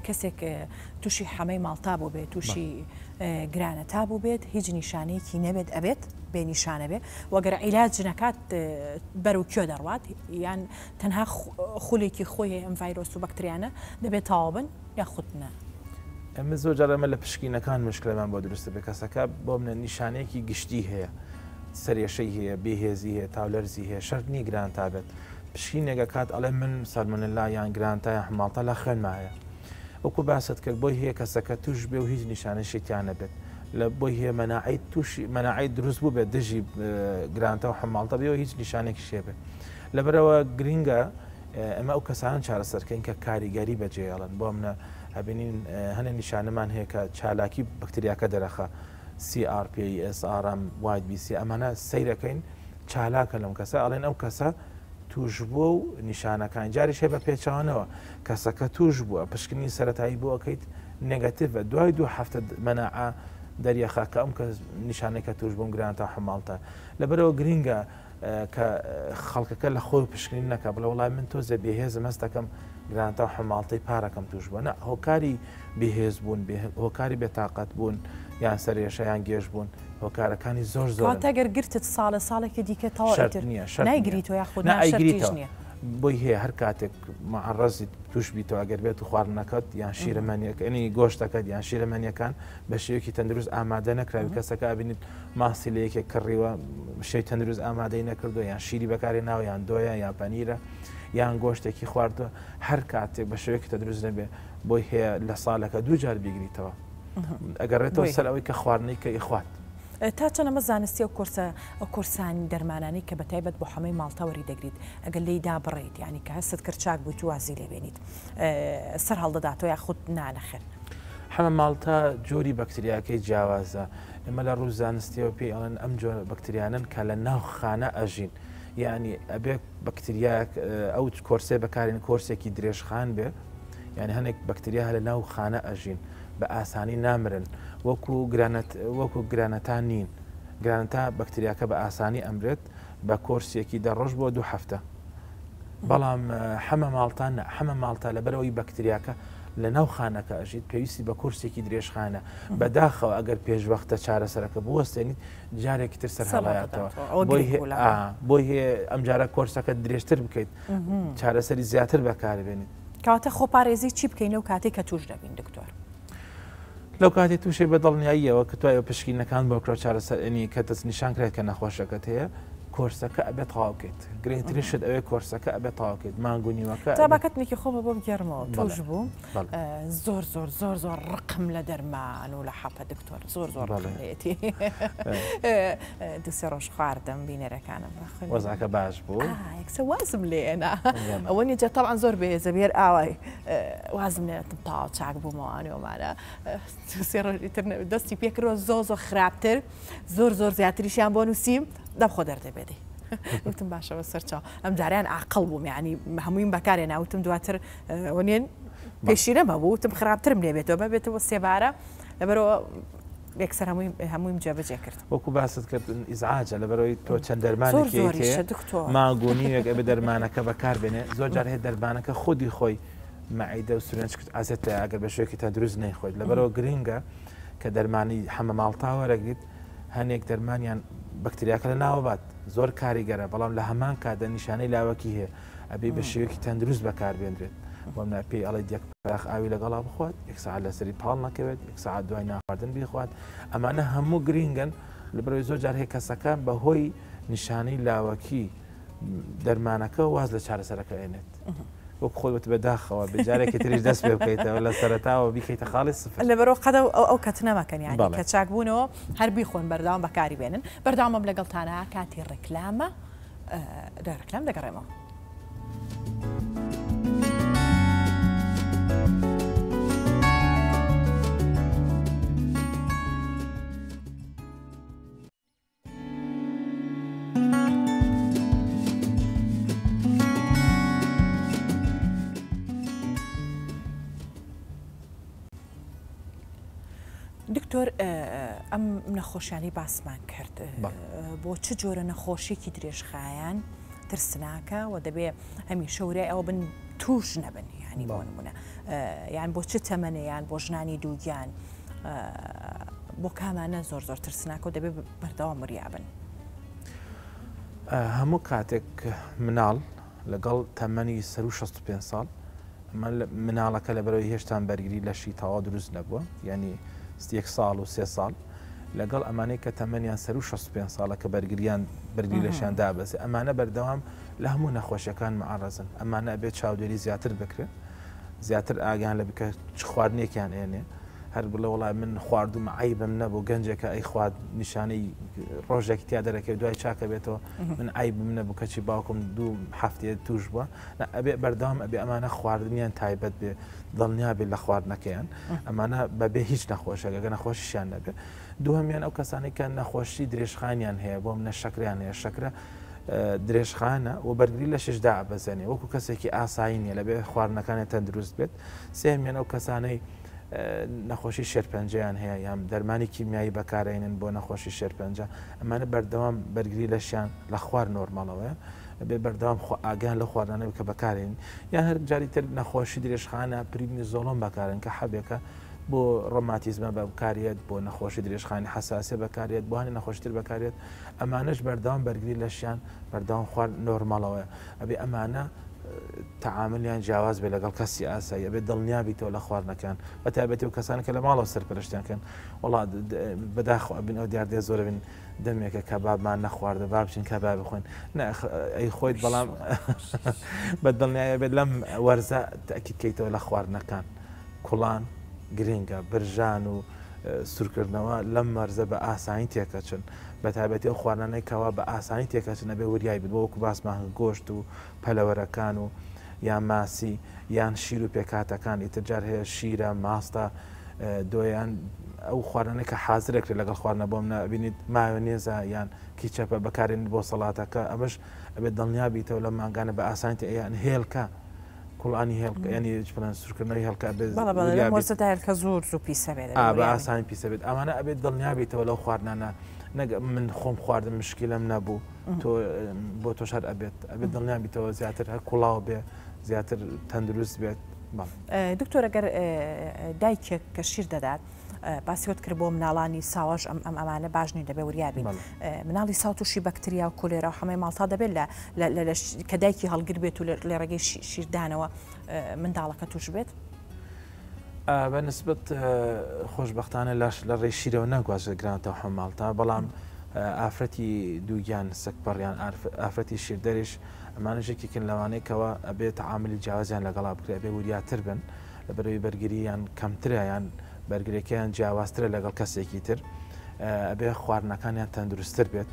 Speaker 1: کەسێک تووشی حەمەی ماڵتا بوو بێت تووشی گرانەتا بوو بێت هیچ نیشانەیەکی نەبێت ئەبێت بێ نیشانە بێ وەگەر عیلاج نەکات بەرەو کوێ دەڕوات یان تەنها خولێکی خۆی ئەم ڤایرۆس و بەکتریانە دەبێت تاوا بن یا خودنە.
Speaker 2: ئەمە زۆر جار ئەمە لە پشکینەکان مشکلەمان بۆ دروستە بێ کەسەکە بۆ منە نیشانەیەکی گشتی هەیە سەرێشەی هەیە بێهێزی هەیە تاولەرزی هەیە شەرت نی گران تا بێت پشکینێکە کات ئەڵێ من سەلمۆنێلا یان گرانتە یان حماڵتە لە خوێنما هەیە وەکو باست کرد بۆی هەیە کەسەکە توش بێ و هیچ نیشانەشێکیانە بێت لە بۆی هەیە مەناعی تووشی مەناعی دروست بوو بێت دژی گرانتە و حماڵتە بێەوە هیچ نیشانێکی شێ بێت لەبەرەوە گرینگە ئەمە ئەو کەسان چارەسەرکەین کە کاریگەری بەجێڵن بۆ منە هەبینین هەنێ نیشانەمان هەیە کە چالاکی بەکتریاکە دەرەخە سی آر پی ئس آر ئەم وایت بی سی ئەمانە سەیرەکەین چالاکە لەم کەسە ئەڵێن ئەو کەسە توش بووە و نیشانەکان جاریش هەیە بە پێچوانەوە کەسەکە توش بووە پشکنی سەرەتایی بۆ ئەەکەیت نێگەتیڤە دوای دوو هەفتە مەناعە دەریەخە کە ئەم کە نیشانێکە توش بووم گرانتە حماڵتە لەبەرەوە گرینگە کە خەڵکەکە لە خۆی پشکنین نەکە بڵێ وڵای من تۆزە بێهێزم هەست دەکەم گرانتە و حماڵتەی پارەکەم توش بووە نە هۆکاری بێهێز بوون هۆکاری بێتاقەت بوون یان سەرێشە یان گێژ بوون هۆکارەکانی زۆر زۆر
Speaker 1: تەگەر گرتت ساڵە ساڵێکی دیکە تەواو نایگریتەوە یاخود
Speaker 2: نایگریتەوە بۆی هەیە هەر کاتێک معڕەزی توش بیتەوە ئەگەر بێت و خواردنەکەت یان شیرەمەنیەکەنی گۆشتەکەت یان شیرەمەنیەکان بە شێوەیەکی تەندروست ئامادە نەکراوی کەسەکە ئابینیت ماسی لە یەکێک کڕیوە شەی تەندروست ئامادەی نەکردو یان شیری بەکارێ ناوە یان دۆیە یان پەنیرە یان گۆشتێکی خواردوە هەر کاتێک بە شێوەیەکی تەندروست نەبێ بۆی هەیە لە ساڵەکە دوو جار بیگریتەوە ئەگەڕێتەوە سەر ئەوەی کە خواردنەی کە ئیخوات
Speaker 1: تا چەنەمە زانستی و کورسە کورسانی دەرمانانی کە بەتایبەت بۆ هەمەی ماڵتەوەری دەگریت ئەگەر لی دابڕێیت ینی کە هەست کرد چاک بوو تو وازی لێبێنیت سەر هەڵدەداتەوە یا خودت نانەخێن
Speaker 2: هەمە ماڵتە جۆری بەکتریاکەی جیاوازە ئێمە لە ڕوو زانستیەوە پێی ئەڵێن ئەم جۆرە بەکتریانن کە لە ناو خانە ئەژین یعنی ئەبێ بەکتریاک ئەو کۆرسێ بەکارین کۆرسێکی درێژخان بێ یعنی هەنێک بەکتریا لە ناو خانە ئەژین بە ئاسانی نامرن وەکو وەکو گرانەتان نین گرانتا بەکتریاکە بە ئاسانی ئەمرێت بە کۆرسێکی دەڕۆژ بۆ دوو هەفتە بەڵام حەمە ماڵتان حەمە ماڵتا لەبەرەوەی بەکتریاکە لە ناو خانەکە ئەژیت پێویستی بە کورسێکی درێژخانە بەداخەوە ئەگەر پێشوەختە چارەسەرەکە بوەستێنیت جارێکی تر سەر هەڵایەتەوە بۆی هەیە ئەم جارە کۆرسەکە درێژتر بکەیت چارەسەری زیاتر بەکاربێنیت
Speaker 1: کاتە خۆپارێزی چی بکەینە و کاتێک کە توش دەبین دکتۆر
Speaker 2: لەو کاتی تووشێ بە دڵنیاییەوە کە توای پشکینەکان بۆ کرۆ چارەسەرنی کە دەست نیشان کرێت کە نەخۆشەکەت هەیە کۆرسەکە ئەبێت تەواوکەیت گرنگترشت ئەوێ کۆرسەکە ئەبێت تاواکەیت مانگونیوەکە
Speaker 1: تاباکەتێکی خۆمە بۆ بگەڕمەوە توش بوو زۆر زۆر زۆر زۆر ڕقم لە دەرمان و لە حەپە دکتۆر زۆر زۆر ڕێتی دوسێ ڕۆژ خواردم بینەرەکانم
Speaker 2: وەزاکە باش بوو
Speaker 1: یەکسە وازم لێنا ئەوە نیجە تەڵان زۆر بێزە بێر ئاوای وازم لێتم تاوا چاک بوومەوانەوەمانە دوسێ ڕۆژی تر دەستی پێکردەوە زۆر زۆر خراپتر زۆر زۆر زیاتریشیان بۆ نووسیم دەبخۆ دەردەبێتی وتم باشەوە سەرچاو ئەم جاریان عاقڵ بووم ینی هەموویم بەکارێ ناوتم دواتر وێن پێشیرەمە بوو وتم خراپترم لێ بێتەوە بەبێتەوە سێبارە لەبەرەوە یەکسەر هەموویم جێبەجێ کرد
Speaker 2: وەکو باست کرد ئیزعاجە لەبەرەوەی تۆ چەند دەرمانێکی ماگۆنیەک ئەبێ دەرمانەکە بەکاربێنێ زۆر جار هەیە دەرمانەکە خودی خۆی مەعیدە و سورێنج کرد ئازێتە ئەگەر بە شوێکی تا دروست نەیخۆیت لەبەرەوە گرینگە کە دەرمانی هەمە ماڵتاوەرەگریت هەنێک دەرمانیان بەکتریاکە لە ناوەبات زۆر کاریگەرە بەڵام لە هەمان کاتە نیشانەی لاوەکی هەیە ئەبێ بە شێوەیەکی تەندروست بەکاربێنرێت بۆم پێی ئەڵێ یەک پاخ ئاوی لەگەڵا بخوات یەک ساعت لەسەری پاڵ نەکەوێت یەک ساعت دوای ناخواردن بیخوات ئەمانە هەموو گرینگن لەبەرەوەی زۆر جار هەیە کەسەکە بەهۆی نیشانەی لاوەکی دەرمانەکە واز لە چارەسەرەکە ئێنێت وەک خۆت بەداخەوە بجارێکی تریش دەست پێ بکەیتەوە لە سەرەتاوە بیکەیتە خاڵی سفر
Speaker 1: لەبەرەوە قەدە ئەو کەت نەمەکەن یانی کە چاکبوونەوە هەر بیخۆن بەرداوام بەکاری بێنن بەرداوامم لەگەڵتانە کاتی ڕێکلامە دا ڕێکلام دەگەڕێمەوە. دکتۆر ئەم نەخۆشیانی باسمان کرد بۆ چ جۆرە نەخۆشیێکی درێژخایەن ترسناکە و دەبێ هەمی شەورای ئەوە بن توش نەبن ینی بۆ نمونە یان بۆ چ تەمەنەیان بۆ ژنانی دووگیان بۆ کامانە زۆر زۆر ترسناکە و دەبێت بەردەوام وریابن.
Speaker 2: هەموو کاتێک مناڵ لەگەڵ تەمەنی سەر و شەست و پێنج ساڵ مناڵەکە لە بەرەوەی هێشتان بەرگری لەشی تەواو دروست نەبووە ینی یەک ساڵ و سێ ساڵ لەگەڵ ئەمانەی کە تەمەنیان سەر و شەست و پێنج ساڵە کە بەرگریان بەرگری لەشیان دابەزێ ئەمانە بەردەوام لە هەموو نەخۆشیەکان مەعەرەزن ئەمانە ئەبێت چاودێری زیاتر بکرێت زیاتر ئاگیان لە بکە خواردنێکیان ئێنێ هەر بڵێ وڵای من خواردومە عیبم نەبوو گەنجێکە ئەی خوارد نیشانەی ڕۆژێکی تیا دەرەکەی دوای چاکە بێتەوە من عیبم نەبوو کەچی باوکم دوو هەفتێ توش بووە ئەبێ بەردەوام ئەبێ ئەمانە خواردنیان تایبەت بێ دڵنیا بێت لە خواردنەکەیان ئەمانە بەبێ هیچ نەخۆشەکە نەخۆشیشیان نەبێت دووهەمیان ئەو کەسانی کە نەخۆشی درێژخانیان هەیە بۆ منە شەکریان هەیە شەکرە درێژخانە و بەرگری لە ششدا بەزێنێ وەکو کەسێکی ئاسایی نیە لەبێ خواردنەکانی تەندروست بێت سێمیان ئەو کەسانەی نەخۆشی شێرپەنجەیان هەیە یان دەرمانی کیمیایی بەکارێنن بۆ نەخۆشی شێرپەنجە ئەمانە بەردەوام بەرگری لەشیان لە خوار نۆرماڵەوەە بێ بەردەوام ئاگیان لە خواردنەوەی کە بەکارێن یان هەر جاری تر نەخۆشی درێژخانە پرینی زۆڵۆم بەکارن کە حەبێکە بۆ ڕۆماتیزمە بەکارێت بۆ نەخۆشی درێژخانی حساسیە بەکارێت بۆ هەنی نەخۆشتر بەکارێت ئەمانەش بەردەوام بەرگری لەشیان بەردەوام خوارد نۆرماڵەوەە ئەبێ ئەمانە تعاملیان جیاواز بێ لەگەڵ کەسی ئاسایی ئەبێت دڵنیابیتەوە لە خواردنەکان بەتابەتی و کەسانە کە لە ماڵەوە سەرپەرشتیانکەن وڵات بەداخوا بن ئەو دیاردێ زۆر بن دەمێکە کە بابمان نەخواردە با بچین کە با بخۆین ئەی خۆیت بەڵام بە دڵنیایە بێت لەم وەرزە تاکیدکەیتەوە لە خواردنەکان کوڵان گرنگە برژان و سوورکردنەوە لەم مەرزە بە ئاسانی تێکەچن بەتابەتی ئەو خواردنەی کەوا بە ئاسانی تێکەچن نەبێ وریای بێت بۆ وەکو باسمان گۆشت و پەلەوەرەکان و یان ماسی یان شیر و پێکاتەکان ئیترجار هەیە شیرە ماستە دۆیان ئەو خواردنەی کە حازرێکرێت لەگەڵ خواردنە بۆم نبینیت مایۆنێزە یان کیچەپە بەکارێنیت بۆ سەڵاتەکە ئەمەش ئەبێت دڵنیابیتەوە لە مانگانە بە ئاسانیت یان هێلکە کوڵانی هێڵکە ینی پلان سوورکردنەوەی هێڵکە
Speaker 1: هێڵکە زۆر زوو پیسە بێت
Speaker 2: بە ئاسانی پیسە بێت ئەمانە ئەبێت دڵنیابیتەوە لەو خواردنانە من خۆم خواردن مشکلم نەبوو تۆ بۆ تۆشار ئەبێت ئەبێت دڵنیابیتەوە زیاتر هەر کوڵاو بێ زیاتر تەندروست بێت
Speaker 1: دکتۆر ئەگەر دایکێک کە شیر دەدات باسیۆت کرد بۆ مناڵانی ساواش ئەم ئەمانە باشنی دەبێ وریابین مناڵی ساو تووشی بەکتریا و کولێرا و هەمەی ماڵتا دەبێت لە کە دایکی هەڵگر بێت و لە ڕێگەی شیردانەوە منداڵەکە توش بێت
Speaker 2: بە نسبت خۆشببختانە لاش لە ڕێی شیرەوە ناگوازە گرانتەوە حماڵتا بەڵام ئافرەتی دووگیان سەکپەڕیان ئافرەتی شیردەریش ئەمانەژێکیکن لەوانەیە کەەوە ئەبێت عاملی جیاوازیان لەگەڵا بکرێت ئەبێ وریاتر بن لە بەرەوەی بەرگریان کەمتریان بەرگریەکەیان جیاوازترە لەگەڵ کەسێکی تر ئەبێ خواردنەکانیان تەندروستتر بێت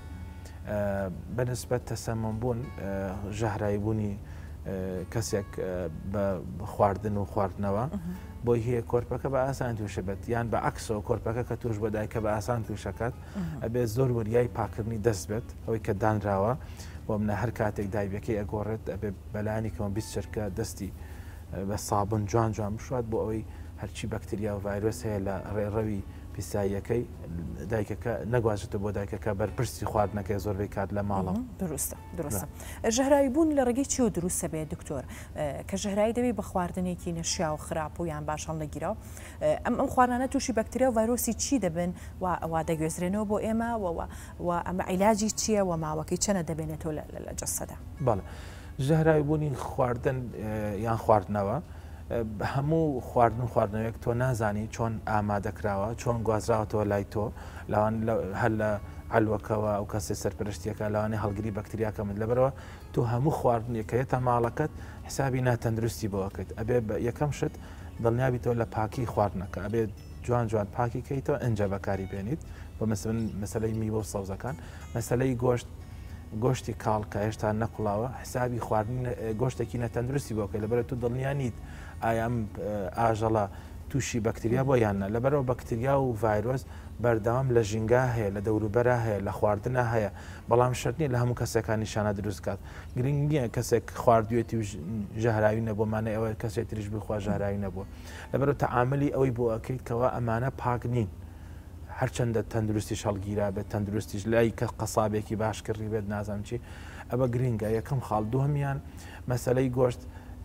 Speaker 2: بەنسبەت تەسەمەمبوون ژەهراییبوونی کەسێک بە خواردن و خواردنەوە بۆی هەیە کۆرپەکە بە ئاسان تووشە بێت یان بە عکسەوە کۆرپەکە کە توش بە دایکە بە ئاسان تووشەکات ئەبێ زۆر وریای پاکردنی دەست بێت ئەوەی کە دانراوە بۆ منە هەر کاتێک دایبەکەی ئەگۆڕێت ئەبێ بەلایەنێکەوە بیست چرکە دەستی بە سابن جوان جوان بشوات بۆ ئەوەی هەرچی بەکتریا و ڤایرۆس هەیە لە ڕێڕەوی پیساییەکەی دایکەکە نەگوازێتە بۆ دایکەکە بەرپرسی خواردنەکەی زۆربەی کات لە ماڵە
Speaker 1: دروستە دروستە ژەهرایی بوون لە ڕێگەی چی و دروستە بێت دکتۆر کە ژەهرایی دەبێت بە خواردنێکی نەشیا و خراپ و یان باشان لەگیرەوە ئەم ئەم خواردانە تووشی بەکتریا و ڤایرۆسی چی دەبن وا دەگوێزرێنەوە بۆ ئێمە و ئەمە عیلاجی چییە و ماوەکەی چەنە دەبێنێتەوە لە جەسەدا
Speaker 2: بەڵێ ژەهرایی بوونی خواردن یان خواردنەوە هەموو خواردن خواردنەوەیەک تۆ نازانی چۆن ئامادەکراوە چۆن گوازراوەتەوە لای تۆ لەوان هەر لە ئەلوەکەوە ئەو کەسێ سەرپەرشتیەکە لەوانەیە هەڵگری بەکتریاکە من لەبەرەوە تۆ هەموو خواردنێکەیەتە ماڵەکەت حسابی ناتەندروستی بۆەکەیت ئەبێ یەکەم شت دڵنیابیتەوە لە پاکی خواردنەکە ئەبێت جوان جوان پاکی کەیتەوە ئەنجە بەکاری بێنیت بۆ مەسەلەی میوە و سەوزەکان مەسەلەی گۆشت گۆشتی کاڵ کە هێشتا نەقڵاوە حسابی خواردن گۆشتێکی نەتەندروستی بۆکەی لەبەرە تو دڵنیانیت ئایم ئاژەڵە تووشی بەکتریا بۆ یاننا لەبەرەوە بەکتریا و ڤایرۆس بەردەوام لە ژینگا هەیە لە دەوروبەرە هەیە لە خواردنە هەیە بەڵام شەرنی لە هەموو کەسەکانی شانە دروستکات گرنگ نییە کەسێک خواردوێتی و ژەهراوی نەبوومانە ئەوە کەسێک تریش بخوا ژەهراوی نەبووە لەبەرەوە تەعاملی ئەوەی بۆ ئەەکەیت کەەوە ئەمانە پاک نین هەرچەندە تەندروستی شەڵگیرا بێت تەندروستیش لای کە قەسابێکی باشکردی بێت نازانم چی ئەوە گرنگە یەکەم خاڵ دووهەمیان مەسەلەی گۆشت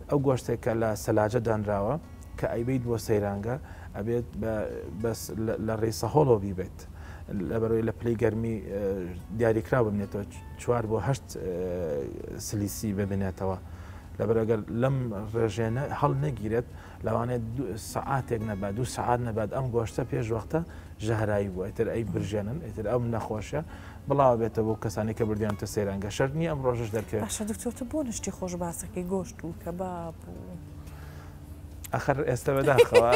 Speaker 2: ئەو گۆشتێکە لە سەلاجە دانراوە کە ئەیبیت بۆ سەیرانگە ئەبێت بەس لە ڕێی سەهۆڵەوە بیبێت لەبەرەوەی لە پلەی گەرمی دیاریکرا ببنێتەوە چوار بۆ هەشت سلیسی ببنێتەوە لەبەرەگەر لەم ڕێژێنە هەڵ نەگیرێت لەوانێت سەعاتێک نەبات دوو سەعات نەبات ئەم گۆشتە پێش وەختە ژەهرایی بووە ئیتر ئەی برژێنن ئیتر ئەم نەخۆشە بڵاو بێتە بۆ کەسانی کە بردیانتە سەیرانگە شەرت نیە ئەم ڕۆژش دەرکەوێت.
Speaker 1: باشە دکتۆرتە بۆ نشتی خۆش باسەکەی گۆشت و کەباب و
Speaker 2: ئەخر ئێستا بەداخەوە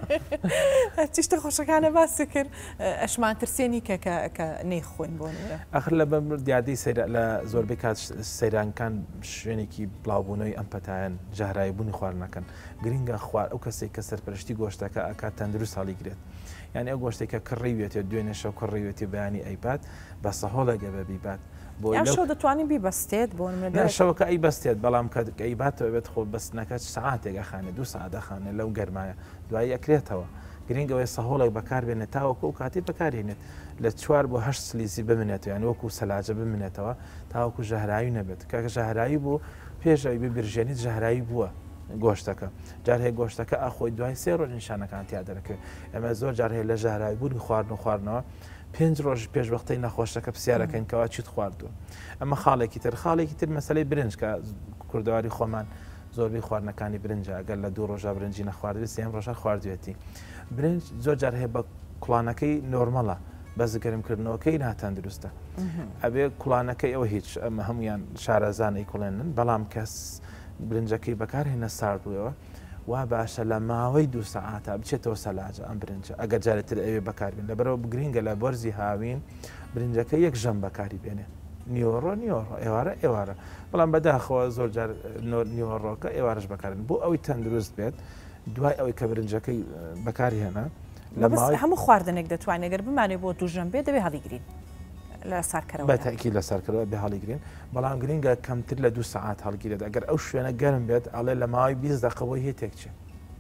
Speaker 1: تیشتە خۆشەکانە باسی کرد ئەشمان ترسێنی کە کە نەیخۆین بۆ
Speaker 2: ئەخر لە بەم دیادی لە زۆربەی کات سەیرانکان شوێنێکی بڵاوبوونەوەی ئەم پەتایەن ژەهراییبوونی خواردنەکەن گرینگە خوارد ئەو کەسێک کە سەرپەرشتی گۆشتەکە ئەکات تەندروست هەڵیگرێت یعنی ئەو گۆشتێکە کڕیوێتێت دوێنێ شەو کڕیوێتی بەیانی ئەیبات بە سەهۆڵەگە بە بیبات
Speaker 1: شەو دەتوانین بیبەستێت بۆ
Speaker 2: شەوەکە ئەی بەستێت بەڵام کە ئەیباتەوە بێت خۆ بەستنەکە سعاتێک ئەخانێت دوو سعات دەخانێت لەو گەرمایە دوایی ئەکرێتەوە گرنگەوەی سەهۆڵێک بەکاربێنێت تاوەکو و کاتی بەکارهێنێت لە چوار بۆ هەشت سلیسی بمنێتەوە یان وەکو سەلاجە بمنێتەوە تاوەکو ژەهرایی نەبێت کاکە ژەهرایی بوو پێشەوەی ببرژێنیت ژەهرایی بووە گۆشتەکە جار هەیە گۆشتەکە ئاخۆی دوای سێ ڕۆژ نیشانەکان تیا دەرەکەوێت ئەمە زۆر جار هەیە لە ژەهرایی بوون خواردن و خواردنەوە پێنج ڕۆژ پێش وەختەی نەخۆشەکە پرسیارەکەن کەوا چیت خواردووە ئەمە خاڵێکی تر خاڵێکی تر مەسلەی برنج کە کوردەواری خۆمان زۆربەی خواردنەکانی برنجە ئەگەر لە دوو ڕۆژە برنجی نەخواردوێت سێم ڕۆژە خواردوێتی برنج زۆر جار هەیە بە کوڵانەکەی نۆرمەڵە بەس گەرمکردنەوەکەی ناتان دروستە ئەبێ کوڵانەکەی ئەوە هیچ ئەمە هەمویان شارەزانەی کوڵێنن بەڵام کەس برنجەکەی بەکارهێنە ساردبووەوە وا باشە لە ماوەی دوو سەعاتە بچێتەوە سەلاجە ئەم برنجە ئەگەر جارێتتر ئەوێ بەکاربێن لەبەرەوە بگرینگە لە بەرزی هاوین برنجەکە یەک ژەم بەکاری بێنێ نیۆڕۆ نیۆڕۆ ئێوارە ئێوارە بەڵام بەداخەوە زۆر جار نیۆڕۆکە ئێوارش بەکارن بۆ ئەوەی تەندروست بێت دوای ئەوەی کە برنجەکەی بەکارهێنا
Speaker 1: هەموو خواردنێک دەتوانێت ئەگەر بمانێ بۆ دوژەم بێت دەبێ هەڵیگرین لە سارکەرەوە
Speaker 2: بەتاکی لە سارکەرەوە بێ هەڵیگرین بەڵام گرینگە کەمتر لە دوو سەعات هەڵگیرێت ئەگەر ئەو شوێنە گەرم بێت ئەڵێ لە ماوەی بیست دقەوەی هەیە تێکچێت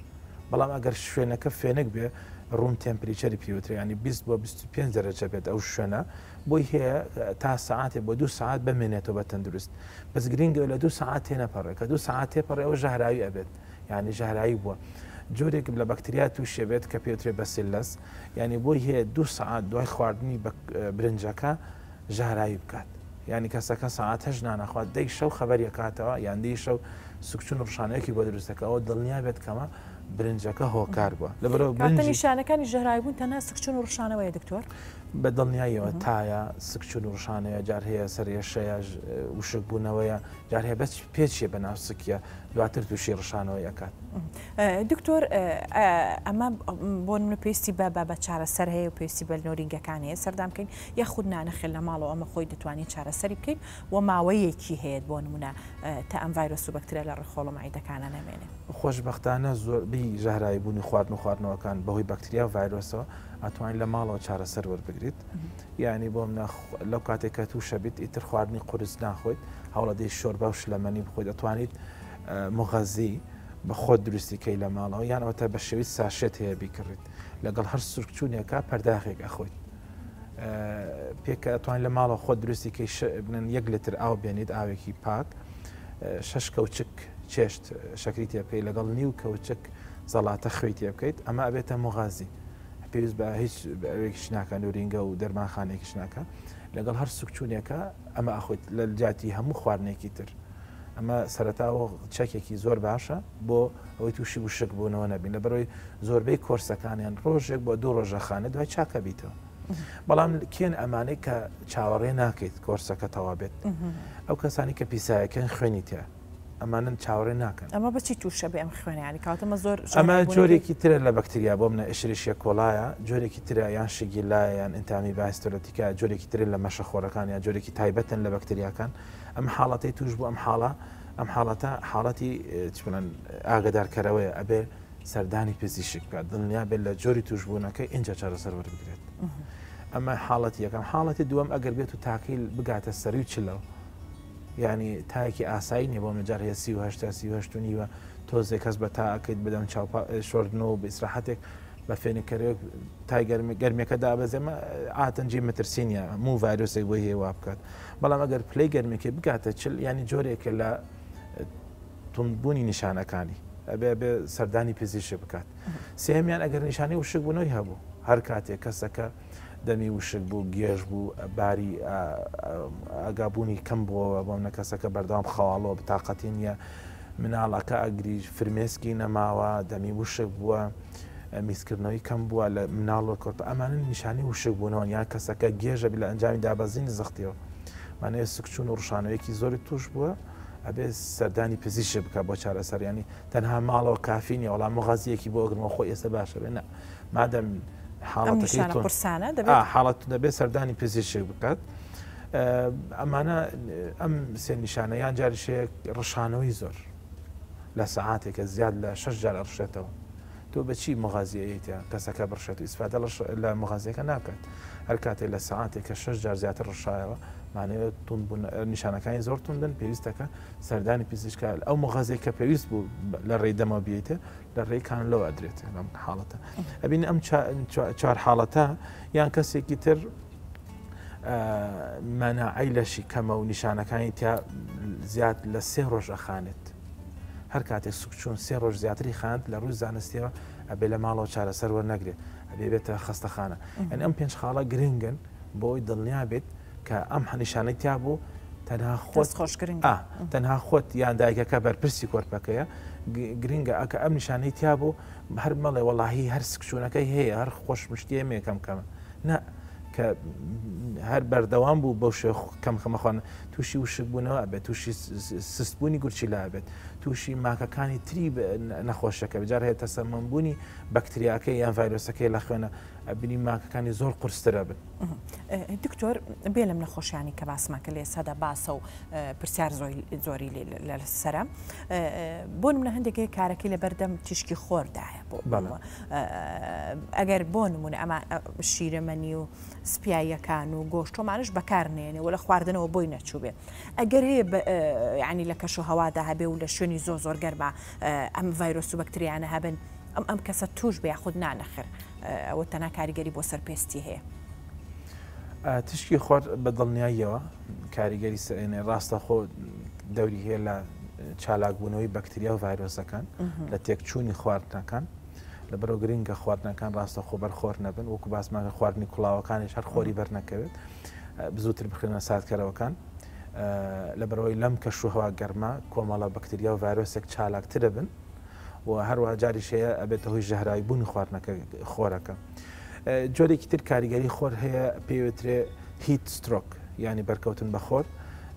Speaker 2: بەڵام ئەگەر شوێنەکە فێنک بێ ڕوون تمپریچەری پیوتر ینی بیست بۆ بیست و پێنج دەرەجە بێت ئەو شوێنە بۆی هەیە تا سەعاتێ بۆ دوو سەعات بمێنێتەوە بە تەندروست بەس گرینگە لە دوو سەعات تێنەپەڕێ کە دوو سەعات تێپەڕێ ئەوە ژەهرایی ئەبێت ینی ژەهرایی بووە جۆرێک لە بەکتریا تووشێ بێت کە پێوترێ بەسیلەس ینی بۆی هەیە دوو سەعات دوای خواردنی برنجەکە ژەهرایی بکات ینی کەسەکە سەعات هەژ نانەخوات دەی شەو خەبەریەکاتەوە یان دی شەو سوکچون ڕشانەیەکی بۆ دروستەکەەوە دڵنیا بێت کەمە برنجەکە هۆکار بووە لەبەرەوە
Speaker 1: نیشانەکانی ژەهرایی بوون تەنها سکچون و ڕشانەوەی دکتۆر
Speaker 2: بە دڵنیاییەوە تایە سکچون و ڕشانەیە جار هەیە سەرێشەیە وشک بوونەوەیە جار هەیە بەس پێچیە بە ناوسکیە دواتر تووشی ڕشانەوە یەکات
Speaker 1: دکتۆر ئەمە بۆ منە پێویستی بە بە چارەسەر هەیە و پێویستی بە نۆرینگەکان هەیە سەردام بکەین یاخود نانەخێل لە ماڵەوە ئەمە خۆی دەتوانێت چارەسەری بکەین و ماوەیەکی هەیە بۆ نمونە تا ئەم ڤایرۆس و بەکتریا لە ڕێخۆڵە مایدەکانە نەمێنێ
Speaker 2: خۆشبەختانە زۆربەی ژەهرایی بوونی خواردن و خواردنەوەکان بەهۆی بەکتریا و ڤایرۆسەوە ئەتوانین لە ماڵەوە چارەسەر وەربگریت یعنی بۆم لەو کاتێک کە تووشە بیت ئیتر خواردنی قورس ناخۆیت هەوڵەدەی شۆربە و شلەمەنی بخۆیت دەتوانیت مغەزی بە خۆت دروستیکەی لە ماڵەوە یان ئەوە تا بە شێوی ساشێت هەیە بیکڕیت لەگەڵ هەر سوورکچوونێکە پەرداخێک ئەخۆیت پێکە ئەتوانین لە ماڵەوە خۆت دروستیکەی بنن یەک لتر ئاو بێنیت ئاوێکی پاک شەش کەوچک چێشت شەکری تێ بکەیت لەگەڵ نیو کەوچک زەڵاتە خوێی تێ بکەیت ئەمە ئەبێتە مغازی پێویست بە هیچ ئەوێکیش ناکە نورینگە و دەرمانخانێکیش ناکە لەگەڵ هەر سوکچوونێکە ئەمە ئەخۆیت لە جاتی هەموو خواردنێکی تر ئەمە سەرەتاوە چەکێکی زۆر باشە بۆ ئەوەی تووشی وشک بوونەوە نەبین لە بەرەوەی زۆربەی کۆرسەکانیان ڕۆژێک بۆ دوو ڕۆژە خانە دوای چاکە بیتەوە بەڵام کێن ئەمانەی کە چاوەڕێ ناکەیت کۆرسەکە تەوا بێت ئەو کەسانی کە پیسایەکەن خوێنی تێ ئەمانن چاوەڕێ ناکەن
Speaker 1: ئەمە بەچی تووشە بێ ئەم خوێنیانی کاتەمە زۆر
Speaker 2: ئەمە جۆرێکی ترە لە بەکتریا بۆ منە ئشریشیە کۆڵایە جۆرێکی ترە یان شگیلایە یان ئەنتامی باستۆلەتیکە جۆرێکی ترە لە مەشەخۆرەکان یان جۆرێکی تایبەتن لە بەکتریاکان ئەم حاڵەتی توش بوو ئەم حاڵە ئەم حاڵەتە حاڵەتی چڵەن ئاگدارکەرەوەی ئەبێ سەردانی پزیشک بکات دڵنیا بێت لە جۆری توشبوونەکەی اینجا چارەسەر وەربگرێت ئەمە حاڵەتی یەکەم حاڵەتی دووەم ئەگەر بێت و تاقیل بگاتە سەری و چلەوە ینی تایەکی ئاسایی نیە بۆ مەجار هەیە سی و هەشتا سی و هەشت و نیوە تۆزێک کەس بە تا ئەکەیت بدەم شۆردنەوە بە ئیسراحەتێک بە فێنکەرێک تای گەرمەکە دابەزێمە ئاتەنجی مەترسینە هەموو ڤایرۆسێک بۆی هەیە وا بکات بەڵام ئەگەر پلەی گەرمێکی بگاتە چل ینی جۆرێکە لە تونبوونی نیشانەکانی ئەبێ بێ سەردانی پزیشە بکات. سێمیان ئەگەر نیشانەی وشک بوونەوەی هەبوو هەر کاتێک کەسەکە دەمی وشک بوو گێژ بوو باری ئاگابوونی کەم بووەوە بۆم نە کەسەکە بەردەوام خەواڵەوە بتاقەتی نیە مناڵەکە ئەگری فرمێسکی نەماوە دەمی وشک بووە میسکردنەوەی کەم بووە لە مناڵۆ کۆرپ ئەمانە نیشانی وشک بوونەوە یان کەسەکە گێژە لە ئەنجامی دابەزینی زەختیەوە مانەیە سکچوون و ڕشانەوەیەکی زۆری توش بووە ئەبێ سەردانی پزیشە بکە بۆ چارەسەریانی تەنها ماڵەوە کافینی وەڵام مغازیەکی بۆ ئەگرمەوە خۆی ئێستا باشە بێ نە مادەم حاڵەت دەبێت سەردانی پزیشک بکات ئەمانە ئەم سێ نیشانەیان جاریشەیە ڕشانەوەی زۆر لە سەعاتێکە زیاد لە شەش جار ڕشێتەوە تۆ بەچی مغازیەیەتە کەسەکە بڕشێت و ئیسفادە لە مغازیەکە ناکات هەر کاتێک لە سەعاتێکە شەش جار زیاتر ڕشایەوە مانەوە نیشانەکانی زۆر توندن پێویستەکە سەردانی پزیشکە ئەو مغازێک کە پێویست بوو لە ڕێدەمە بێتە لە ڕێکان لەوە ئەدرێت لەم حاڵەتە ئەبین ئەم چوار حاڵەتە یان کەسێکی تر مەناعەی لەشی کەمە و نیشانەکانی تیا زیاد لە سێ ڕۆژ ئەخانێت هەر کاتێک سوکچوون سێ ڕۆژ زیاتری خاند لە ڕووی زانستیەوە ئەبێ لە ماڵەوە چارەسەر وەرنەگرێت ئەبێ بێتە خەستەخانە ئەن ئەم پێنج خاڵە گرنگن بۆی دڵنیا بێت کە ئەم هەنیشانەی تیا بوو تەنها خۆت
Speaker 1: خۆشگرنگ
Speaker 2: تەنها خۆت یان دایکەکە بەرپرسی کۆرپەکەیە گرنگە ئەکە ئەم نیشانەی تیا بوو هەر مەڵێ وەڵاهی هەر سکچوونەکەی هەیە هەر خۆش مشتیە مێکەم کەمە نە کە هەر بەردەوام بوو بەو شێ کەم خەمەخواان تووشی وشک بوونەوە ئەبێت تووشی سستبوونی گورچی لا بێت تووشی ماکەکانی تری نەخۆشەکە بجار هەیە تەسەمەمبوونی بەکتریاکەی یان ڤایرۆسەکەی لە خوێنە ئەبینی ماکەکانی زۆر قورسترە بن.
Speaker 1: دکتۆر بێ لەم نەخۆشیانی کە باسمەکە لێ سەدا باسە و پرسیار زۆری لە سرە بۆ نمونە هەندێکی کارەکەی لە بەردەم تیشکی خۆردایە بۆ ئەگەر بۆ نمونە ئەمە شیرەمەنی و سپاییەکان و گۆشتۆمانش بەکارنێنێ و لە خواردنەوە بۆی نەچوو بێ ئەگەر هەیە ینی لە کەش و هەوادا هەبێ و لە شوێنی زۆ زۆر گەرمە ئەم ڤایرۆس و بەکتریانە هەبن ئەم ئەم کەسە توش بێ خود نانەخر ئەوە تەنها کاریگەری بۆ سەرپێستی هەیە.
Speaker 2: تشکی خۆر بە دڵنیاییەوە کاریگەری سێنێ ڕاستە خۆ دەوری هەیە لە چالاکبوونەوەی بەکتریا و ڤایرۆسەکان لە تێکچوونی خواردنەکان لە بەرەو گرنگە خواردنەکان ڕاستە خۆ بەرخۆر نەبن وەکو باسمانکە خواردنی کوڵاوەکانیش هەر خۆری بەرنەکەوێت بزووتر بخێنە ساتکەرەوەکان لە بەرەوەی لەم کەشوهەوا گەرما کۆمەڵە بەکتریا و ڤایرۆسێک چالاکترە بن و هەروە جاریشەیە ئەبێتە هۆی ژەهرایی بوونی خواردنەکە خۆرەکە. جۆرێکی تر کاریگەری خۆر هەیە پێوترێ هیت سترۆک ینی بەرکەوتن بە خۆر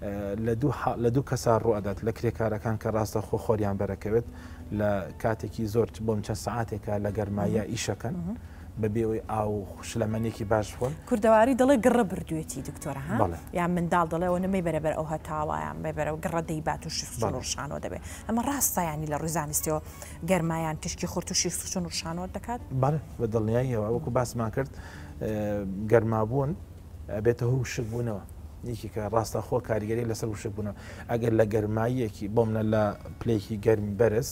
Speaker 2: لە دوو کەسا ڕوئدات لە کرێکارەکان کە ڕاستە خۆ خۆریان بەرەکەوێت لە کاتێکی زۆر بۆم چەند سەعاتێکە لە گەرمایە ئیشەکەن بەبێەوەی ئاو شلەمەنێکی باش بوون
Speaker 1: کوردەواری دەڵێ گڕە بردوێتی دکتۆرە ها یان منداڵ دەڵێەوە نەمەی بەرەبەر ئەو هەتاوایان بەبەرە و گڕە دەیبات و شیفچون و ڕشانەوە دەبێت ئەمە ڕاستایانی لە ڕووی زانستیەوە گەرمایان تشکی خۆرت و شیفچون و ڕشانەوە دەکات
Speaker 2: بەڵێ بە دڵنیاییەوە وەکو باسمان کرد گەرمابوون بێتە هەوو وشک بوونەوە یەکی کە ڕاستە خۆ کاریگەری لەسەر وشک بوونەوە ئەگەر لە گەرماییەکی بۆمنە لە پلێکی گەرمی بەرز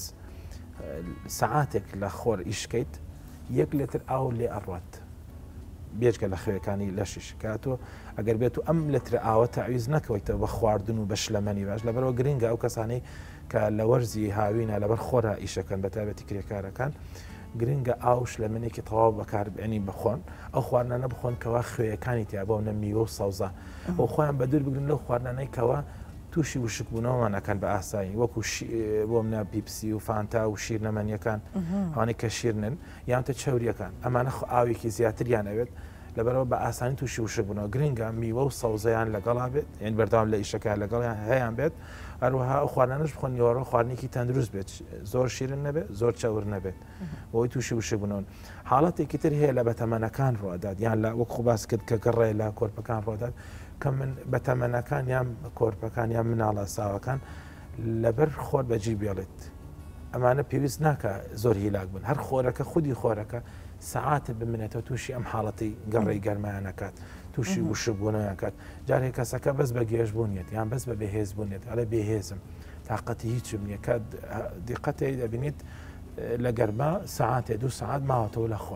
Speaker 2: سەعاتێک لە خۆر ئیشکەیت یەک لتر ئاو لێ ئەڕات بێجگە لە خوێەکانی لەشیش کاتۆ ئەگەر بێت و ئەم لتر ئاوە تەعویز نەکەویتەوە بە خواردن و بە شلەمەنی باش لەبەرەوە گرنگە ئەو کەسانەی کە لە وەرزی هاوینە لەبەر خۆرا ئیشەکەن بە تایبەتی کرێکارەکان گرنگە ئاو شلەمەنێکی تەواو بەکاربێنی بخۆن ئەو خواردنانە بخۆن کەوا خوێیەکانی تیا بۆ نە میوە و سەوزە بۆ خۆیان بە دوور بگرن لەو خواردنانەی کەوا تووشی وشک بوونەوەمانەکەن بە ئاسایی وەکو بۆ منە پیپسی و فانتا و شیر نەمەنیەکان ئەوانەی کە شیرنن یانتە چاوریەکان ئەمانە ئاوێکی زیاتریان ئەوێت لەبەرەوە بە ئاسانی تووشی وشک بوونەوە گرنگە میوە و سەوزەیان لەگەڵا بێت یان بەردەوام لە ئیشەکە لەگەڵیان هەیەیان بێت هەروەها ئەو خواردنانش بخۆن یۆڕە خواردنێکی تەندروست بێت زۆر شیرن نەبێت زۆر چاور نەبێت بۆی تووشی وشک بوونەوە حاڵەتێکی تر هەیە لە بەتەمەنەکان ڕۆداد یان لە وەکو باس کرد کە گەڕێ لە کۆرپەکان ڕۆداد کە من بەتەمەنەکان یان کۆرپەکان یان مناڵە ساوەکان لەبەر خۆر بەجی بێڵێت ئەمانە پێویست ناکە زۆر هیلاک بن هەر خۆرەکە خودی خۆرەکە سەعاتە بمنێتەوە تووشی ئەم حاڵەتی گەڕێی گەرمایانەکات تووشی وشک بوونەکات جارێک کەسەکە بەس بە گێژ بوونیت یان بەس بە بێهێز بوونێت ئەلە بێهێزم تااقەتی هیچم نییە کە دیقەتی دەبینیت لە گەرما سەعاتێ دوو سەعات ماوەتەوە لە خۆر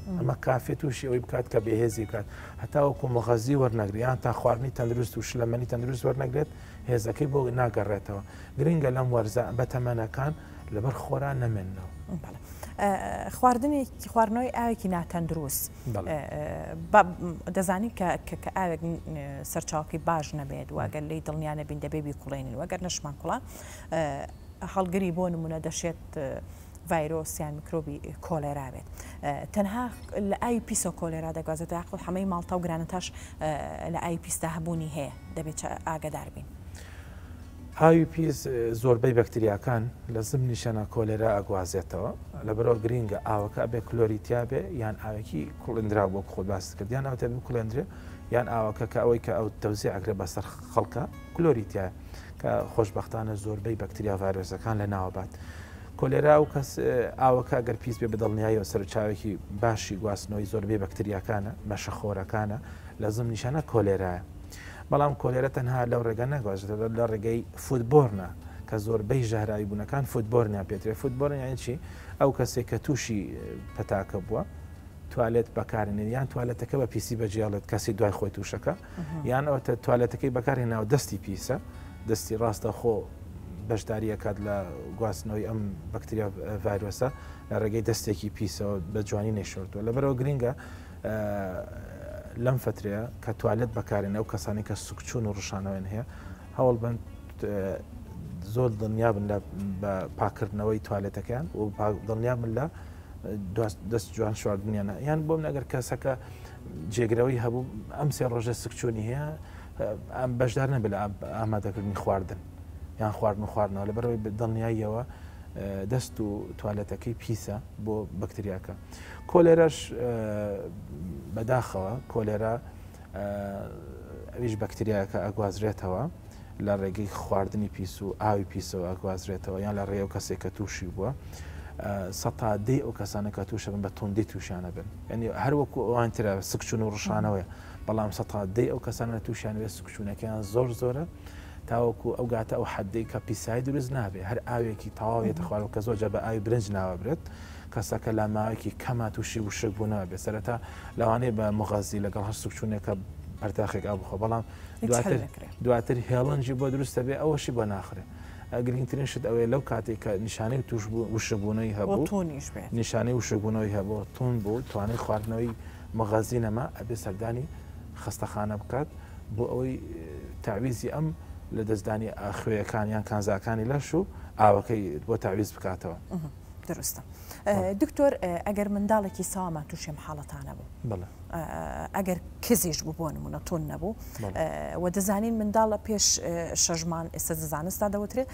Speaker 2: ئەمە کافێت تووشی ئەوەی بکات کە بێهێزی بکات هەتا وەکو مەغەزی وەرنەگریان تا خواردنی تەندروست و شلەمەنی تەندروست وەرنەگرێت هێزەکەی بۆ ناگەڕێتەوە گرنگە لەم وەرزە بە تەمەنەکان لەبەر خۆران نەمێنەوە.
Speaker 1: خواردنێکی خواردنەوەی ئاوێکی ناتەندروست دەزانی کە ئاوێک سەرچاوکی باش نەبێت و ئەگەر لی دڵنیانە بین دەبێ بیکوڵێنین وەگەر نەشمان کوڵان هەڵگری بۆ نمونە دەشێت ڤایرۆسیان میکرۆبی کۆلێرا بێت تەنها لە ئای پیسە کۆلێرا دەگوازێت یاخود هەمەی ماڵتە و گرانەتاش لە ئای پیسدا هەبوونی هەیە دەبێت ئاگدار بین.
Speaker 2: ئاوی پیس زۆربەی بەکتریاکان لە زمانی شەنە کۆلێرا ئەگوازێتەوە لەبەرەوە گرینگە ئاوەکە بێ کلۆریتیا بێ یان ئاوێکی کوڵندرا بۆ خۆ باس کرد یان ئەوتە کوڵندرێ یان ئاوەکە کە ئەوەی کە ئەو تەوزی ئەگرێ بەسەر خەڵکە کلۆریتیا کە خۆشببختانە زۆربەی بەکتریا ڤایرۆسەکان لە ناوەبات. کۆلێرا و کەس ئاوەکە گەر پیس بێ بدڵنیایەوە سەرچاوێکی باشی گواستنەوەی زۆربەی بەکتریاکانە مەشەخۆرەکانە لە زمانی شەنە کۆلێرایە. بەڵام کۆلێرە تەنها لەو ڕێگە نەگوازێتەوە لە ڕێگەی فوتبۆرنە کە زۆربەی ژەهراوی بوونەکان فوتبۆرنیان پێترێت فوتبۆرن یانی چی ئەو کەسێک کە تووشی پەتاکە بووە توالێت بەکارێنێن یان توالێتەکە بە پیسی بەجیاڵێت کەسی دوای خۆی تووشەکە یان ئەوتە توالێتەکەی بەکارهێناوە دەستی پیسە دەستی ڕاستە خۆ بەشداریەکات لە گواستنەوەی ئەم بەکتریا ڤایرۆسە لە ڕێگەی دەستێکی پیسەوە بە جوانی نێشۆرتووە لەبەرەوە گرینگە لەم فترەیە کە توالێت بەکارێنە ئەو کەسانی کە سوکچوون و ڕشانەوەن هەیە هەوڵ بن زۆر دڵنیا بن لە پاکردنەوەی توالێتەکەیان و دڵنیا بن لە دەست جوان شواردنیانە یان بۆم نەگەر کەسەکە جێگرەوەی هەبوو ئەم سێ ڕۆژە سکچوونی هەیە ئەم بەشدار نەبێت لە ئامادەکردنی خواردن یان خواردن و خواردنەوە لەبەرەوەی دڵنیاییەوە دەست و توالەتەکەی پیسە بۆ بەکتریاکە. کۆلێرەش بەداخەوە کۆلێرا ئەویش بەکتریاکە ئەگوازرێتەوە لە ڕێگەی خواردنی پیس و ئاوی پیسەوە ئەگوازرێتەوە یان لە ڕێو کەسێک کە تووشی بووە سەتا دەی ئەو کەسانە کە تووشە بن بە توندی تووشانە بن ینی هەروەکو ئەوانترە سکچون و ڕشانەوەی بەڵام سەتا دەی ئەو کەسانە تووشیان وێ سکچوونەکەیان زۆر زۆرە تاوەکو ئەو گاتە ئەو حەدەی کە پیسایی دروست نابێ هەر ئاوێکی تەواوێتە خوارد کە زۆر جە بە ئاوی برنج ناوە برێت کەسەکە لە ماوەیەکی کەما تووشی وشک بوونەوە بێ سەرەتا لەوانەیە بە مغەزی لەگەڵ هەر سوکچوونێکە پەرتاخێک ئا بخۆ بەڵام دواتر هێڵنجی بۆ دروستە بێ ئەوەشی بۆ ناخرێ گرنگترین شت ئەوەیە لەو کاتێک کە نیشانەی توش وشبوونەوەی هەبوو نیشانەی وشبوونەوەی هەبوو تون بوو توانای خواردنەوەی مغەزی نەما ئەبێ سەردانی خستەخانە بکات بۆ ئەوەی تعویزی ئەم لە دەستدانی خوێیەکان یان کانزاکانی لەش و ئاوەکەی بۆ تعویز بکاتەوە.
Speaker 1: دروستە. دکتۆر ئەگەر منداڵێکی ساوامان تووشێم حاڵەتانە بوو ئەگەر کزیش بوو بۆ نمونە تون نەبوو و دەزانین منداڵە پێش شەژمان ئێستا زانستا دەوترێت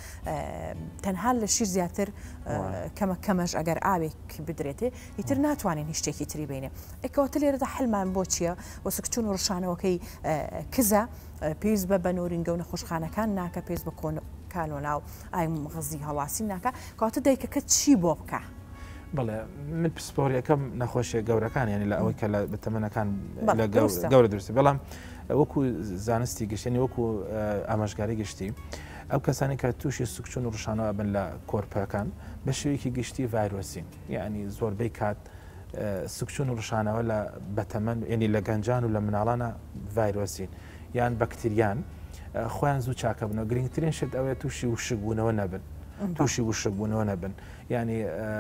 Speaker 1: تەنها لە شیر زیاتر کەمە کەمەش ئەگەر ئاوێک بدرێتێ ئیتر ناتوانین هیچ شتێکی تری بینێ ئەکەوتە لێرەدا حلمان بۆ چییە و سکچون و ڕشانەوەکەی کزە پێویست بە بەنۆرینگە و نەخۆشخانەکان ناکە پێویست بە کۆن کانۆ ناو ئای مغەزی هەواسی ناکە کەواتە دایکەکە چی بۆ بکە؟
Speaker 2: بڵێ من پسپۆریەکەم نەخۆشیە گەورەکان یعنی لە ئەوەی کە لە بتەمەنەکان گەورە درستی بەڵام وەکو زانستی گەشتنی وەکو ئاماژگاری گشتی ئەو کەسانی کە تووشی سوکچون و ڕشانەوە بن لە کۆرپەکان بە شێوەیەکی گشتی ڤایرۆسین یعنی زۆربەی کات سوکچون و ڕشانەوە لە بەتەمەن ینی لە گەنجان و لە مناڵانە ڤایرۆسین یان بەکتریان خۆیان زوو چاکە بنەوە گرنگترین شت ئەوەیە تووشی وشکبوونەوە نەبن تووشی وشکبوونەوە نەبن ینی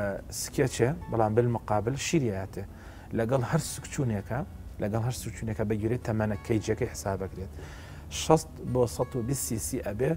Speaker 2: سکێچێ بەڵام بالمقابل شیریاتێ لەگەڵ هەر سوکچوونێکە لەگەڵ هەر سوکچوونێکە بەگوێرەی تەمەنە کەیجەکەی حسابەکرێت شەست بۆ سەد و بیست سی سی ئەبێ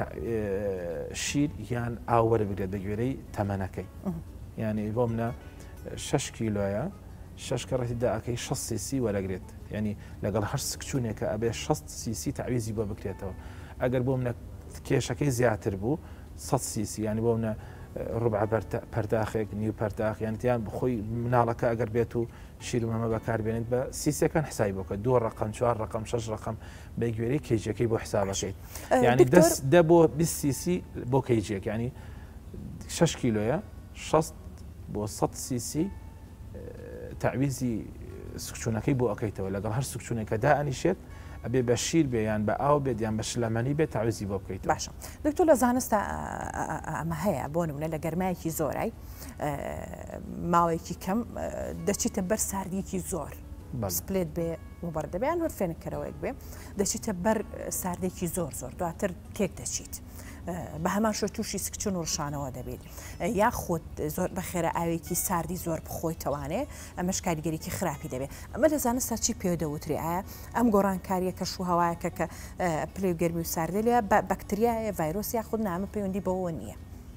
Speaker 2: شیر یان ئاو وەربگرێت بەگوێرەی تەمەنەکەی ینی بۆ منە شەش کیلۆیە شەش کەڕەتی داکەی شەست سی سی وەرەگرێت ینی لەگەڵ هەر سکچوونێکە ئەبێ شەست سی سی تعویزی بۆ بکرێتەوە ئەگەر بۆ منە کێشەکەی زیاتر بوو سەد سی سی ینی بۆ منە ڕبع پەرداخێک نیو پەرداخ یانتیان بخۆی مناڵەکە ئەگەر بێت و شیر و مەمە بەکاربێنێت بە سیسەکان حسای بۆکە دو ڕقم چوار ڕقم شەش ڕقم بە گوێرەی کەیجەکەی بۆ حسابەکەیت ینی دەست دە بۆ بیست سی سی بۆ کەیجێک ینی شەش کیلۆیە شەست بۆ سەد سی سی تعویزی سکچوونەکەی بۆ ئەەکەیتەوە لەگەڵ هەر سکچوونێکە دائنیشێت ئەبێ بە شیر بێ یان بە ئاو بێت یان بە شلەمەنی بێت تاویزی بۆ بکەیت.
Speaker 1: باشە دکتۆر لە زانستە ئەمە هەیە بۆ نمونە لە گەرمایەکی زۆرای ماوەیەکی کەم دەچیتە بەر ساردیەکی زۆر سپلێت بێ وبەر دەبیان هەر فێنکەرەوەیەک بێ دەچیتە بەر ساردێکی زۆر زۆر دواتر تێک دەچیت. بە هەمان شۆ تووشی سکچن و ڕشانەوە دەبێت یاخود زۆر بەخێرە ئاوێکی ساردی زۆر بخۆی تەوانێ ئەمەش کاریگەریکی خراپی دەبێت. ئەمە لە زانستا چی پێ دەوتری ئایا ئەم گۆڕانکاریە کە شوهەوایەکە کە پلێ و گەرمی و ساردە لێ بەکتریایە ڤایرۆس یاخود نامە پەیوەندی بەوە نییە.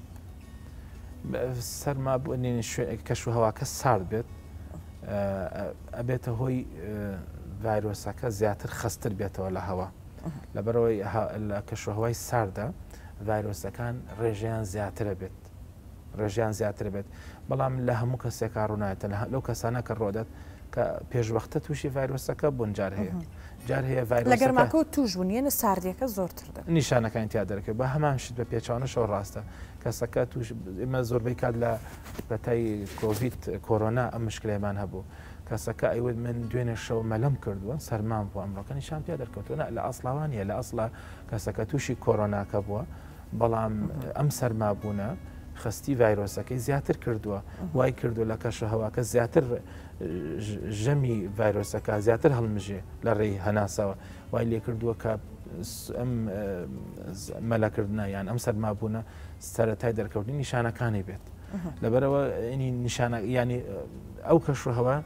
Speaker 2: سەرما بوونێنی کەش و هەواکە سارد بێت ئەبێتە هۆی ڤایرۆسەکە زیاتر خستر بێتەوە لە هەوا لەبەرەوەی لە کەشوهەوای ساردا ڤایرۆسەکان ڕێژیان زیاترە بێت ڕێژیان زیاتر بێت بەڵام لە هەموو کەسێکا ڕوونایەتە لەو کەسانە کە ڕۆدەت کە پێشوەختە تووشی ڤایرۆسەکە بوون جار هەیە جار هەیە ڤایرۆس
Speaker 1: لە گەرماکە و توش بوونیێنە ساردیەکە زۆرتر
Speaker 2: نیشانەکانی تیا دەرەکەێت بە هەمان شت بە پێچوانەشەوە ڕاستە کەسەکە توش ئمە زۆربەی کات لە بەتای کۆڤید کۆرۆنا ئەم مشکلێمان هەبوو کەسەکە ئەیوت من دوێنێ شەو مەلەم کردووە سەرمان بووە ئەمڕۆکە نیشان پێ دەرکەوتوە لە ئەسڵاوانیە لە ئەسڵا کەسەکە تووشی کۆرۆناکە بووە بەڵام ئەم سەرما بوونە خستی ڤایرۆسەکەی زیاتر کردووە وای کردو لە کەشە هەواکە زیاتر ژەمی ڤایرۆسەکە زیاتر هەڵمژێ لە ڕێی هەناسەوە وای لێ کردووە کە ئەم مەلەکردە یان ئەم سەرما بوونە سەرەتای دەرکەوتنی نیشانەکانی بێت لەبەرەوە نیشانە ینی ئەو کەشوهەوە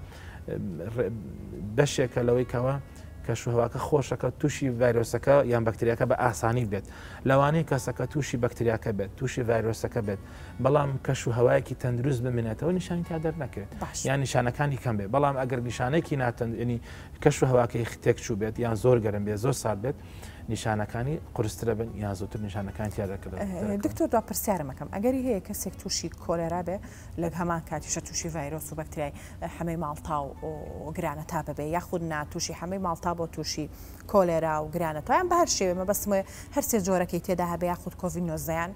Speaker 2: بەشێکە لەوەی کەوە کەشوهەواکە خۆشەکە تووشی ڤایرۆسەکە یان بەکتریاکە بە ئاسانی بێت لەوانەیە کەسەکە تووشی بەکتریاکە بێت تووشی ڤایرۆسەکە بێت بەڵام کەشوهەوایەکی تەندروست بمێنێتەوە نیشانی تا دەرنەکرێت یان نیشانەکانی کەم بێت بەڵام ئەگەر نیشانێکی ناتەنی کەشوهەواکەی تێک چوو بێت یان زۆر گەرم بێت زۆر سارد بێت نیشانەکانی قورسترە بن یان زۆتر نیشانەکانی تیا دەکرێت.
Speaker 1: دکتۆر دوا پرسیارە مەکەم ئەگەری هەیە کەسێک تووشی کۆلێرا بێ لە هەمان کاتیشە تووشی ڤایرۆس و بەکتریای هەمەی ماڵتا و گرانە تا ببێ یاخود ناتووشی هەمەی ماڵتا بۆ تووشی کۆلێرا و گرانە تویان بە هەر شێوێ مە بەسمە هەر سێ جۆرەکەی تێدا هەبێ یاخود کۆڤید نۆزدەیان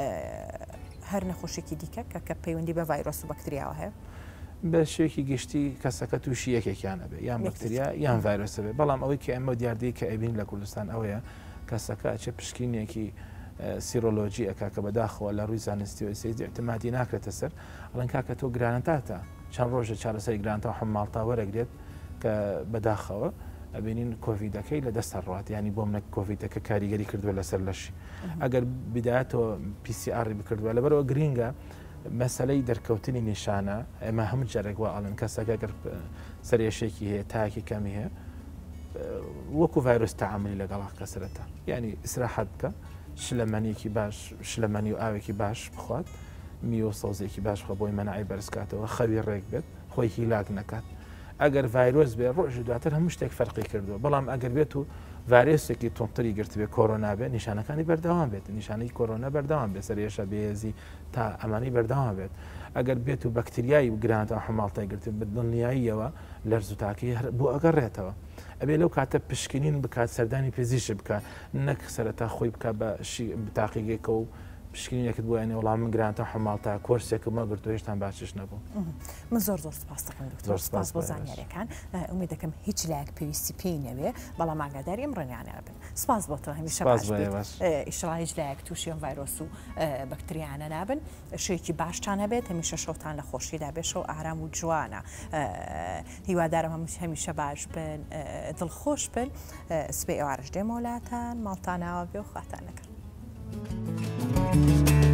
Speaker 1: هەر نەخۆشێکی دیکە کە کە پەیوەندی بە ڤایرۆس و بەکتریاوە هەیە
Speaker 2: بە شێوکی گشتی کەسەکە تووشی یەکێکیانە بێ یان بەکتریا یان ڤایرۆسە بێ بەڵام ئەوەی کە ئەمە دیاردەی کە ئەبین لە کوردستان ئەوەیە کەسەکە چه پشکینێکی سیرۆلۆژی ئەکا کە بەداخەوە لە ڕووی زانستی و سێ احتیمادی ناکرێتە سەر ئەڵەن کاکە تۆ گرانەتاتە چەند ڕۆژە چارەسەری گرانتە حماڵتا وەرەگرێت کە بەداخەوە ئەبینین کۆڤیدەکەی لە دەستە ڕات ینی بۆ منە کۆڤیدەکە کاریگەری کردووە لەسەر لەشی ئەگەر بدایەتەوە پی سی ئاری بکردووە لەبەرەوە گرینگە مەسلەی دەرکەوتنی نیشانە ئێمە هەموو جارێک وا ئاڵن کەسەکە گەر سەرێشێکی هەیە تاکی کەمی هەیە وەکو ڤایرۆس تەعاملی لەگەڵا کەسرەتە ینی ئیسراحەت بکە شلەمەنیەکی باش شلەمەنی و ئاوێکی باش بخوات میوە سەوزێکی باش بخە بۆی مەناعی بەرزکاتەوە خەوی ڕێک بێت خۆی هیلاک نەکات ئەگەر ڤایرۆس بێ ڕۆژی دواتر هەموو شتێک فەرقی کردووە بەڵام ئەگەر بێت و ڤایرۆسێکی تۆنتری گرتبێ کۆرۆنا بێت نیشانەکانی بەردەوام بێت نیشانەی کۆرۆنا بەردەوام بێت سەرێشە بێزی تا ئەمانی بەردەوام بێت ئەگەر بێت و بەکتریایی و گرانتە حماڵتای گرت بە دڵنیاییەوە لەرز و تاکی بۆ ئەگەڕێتەوە ئەبێ لەو کاتە پشکنین بکات سەردانی پێزیش بکە نەک سەرەتا خۆی بکە بە تاقیگێکە و پشکنینێکت بۆ ینی وەڵام من گرانتە حماڵتا کۆرسێک مەگرتو هێشتان باشش نەبوو.
Speaker 1: من زۆر زۆر سپاس دەکەم دکتۆر سپاس بۆ زانیاریەکان ئومید دەکەم هیچ لایەک پێویستی پێی نەوێ بەڵام ئاگاداری ئەم ڕێنیانە بن سپاس بۆ تۆ هەمیشە باش ئیشەڵا هیچ لایەک تووشی ئەم ڤایرۆس و بەکتریانە نابن شەیەکی باشتان هەبێت هەمیشە شەوتان لە خۆشیدا بێشە و ئارام و جوانە هیوادارم هەمیشە باش بن دڵخۆش بن سبەی ئێوارش دێمە وڵاتان ماڵتان ناوە بێ و خواتان نەکەن.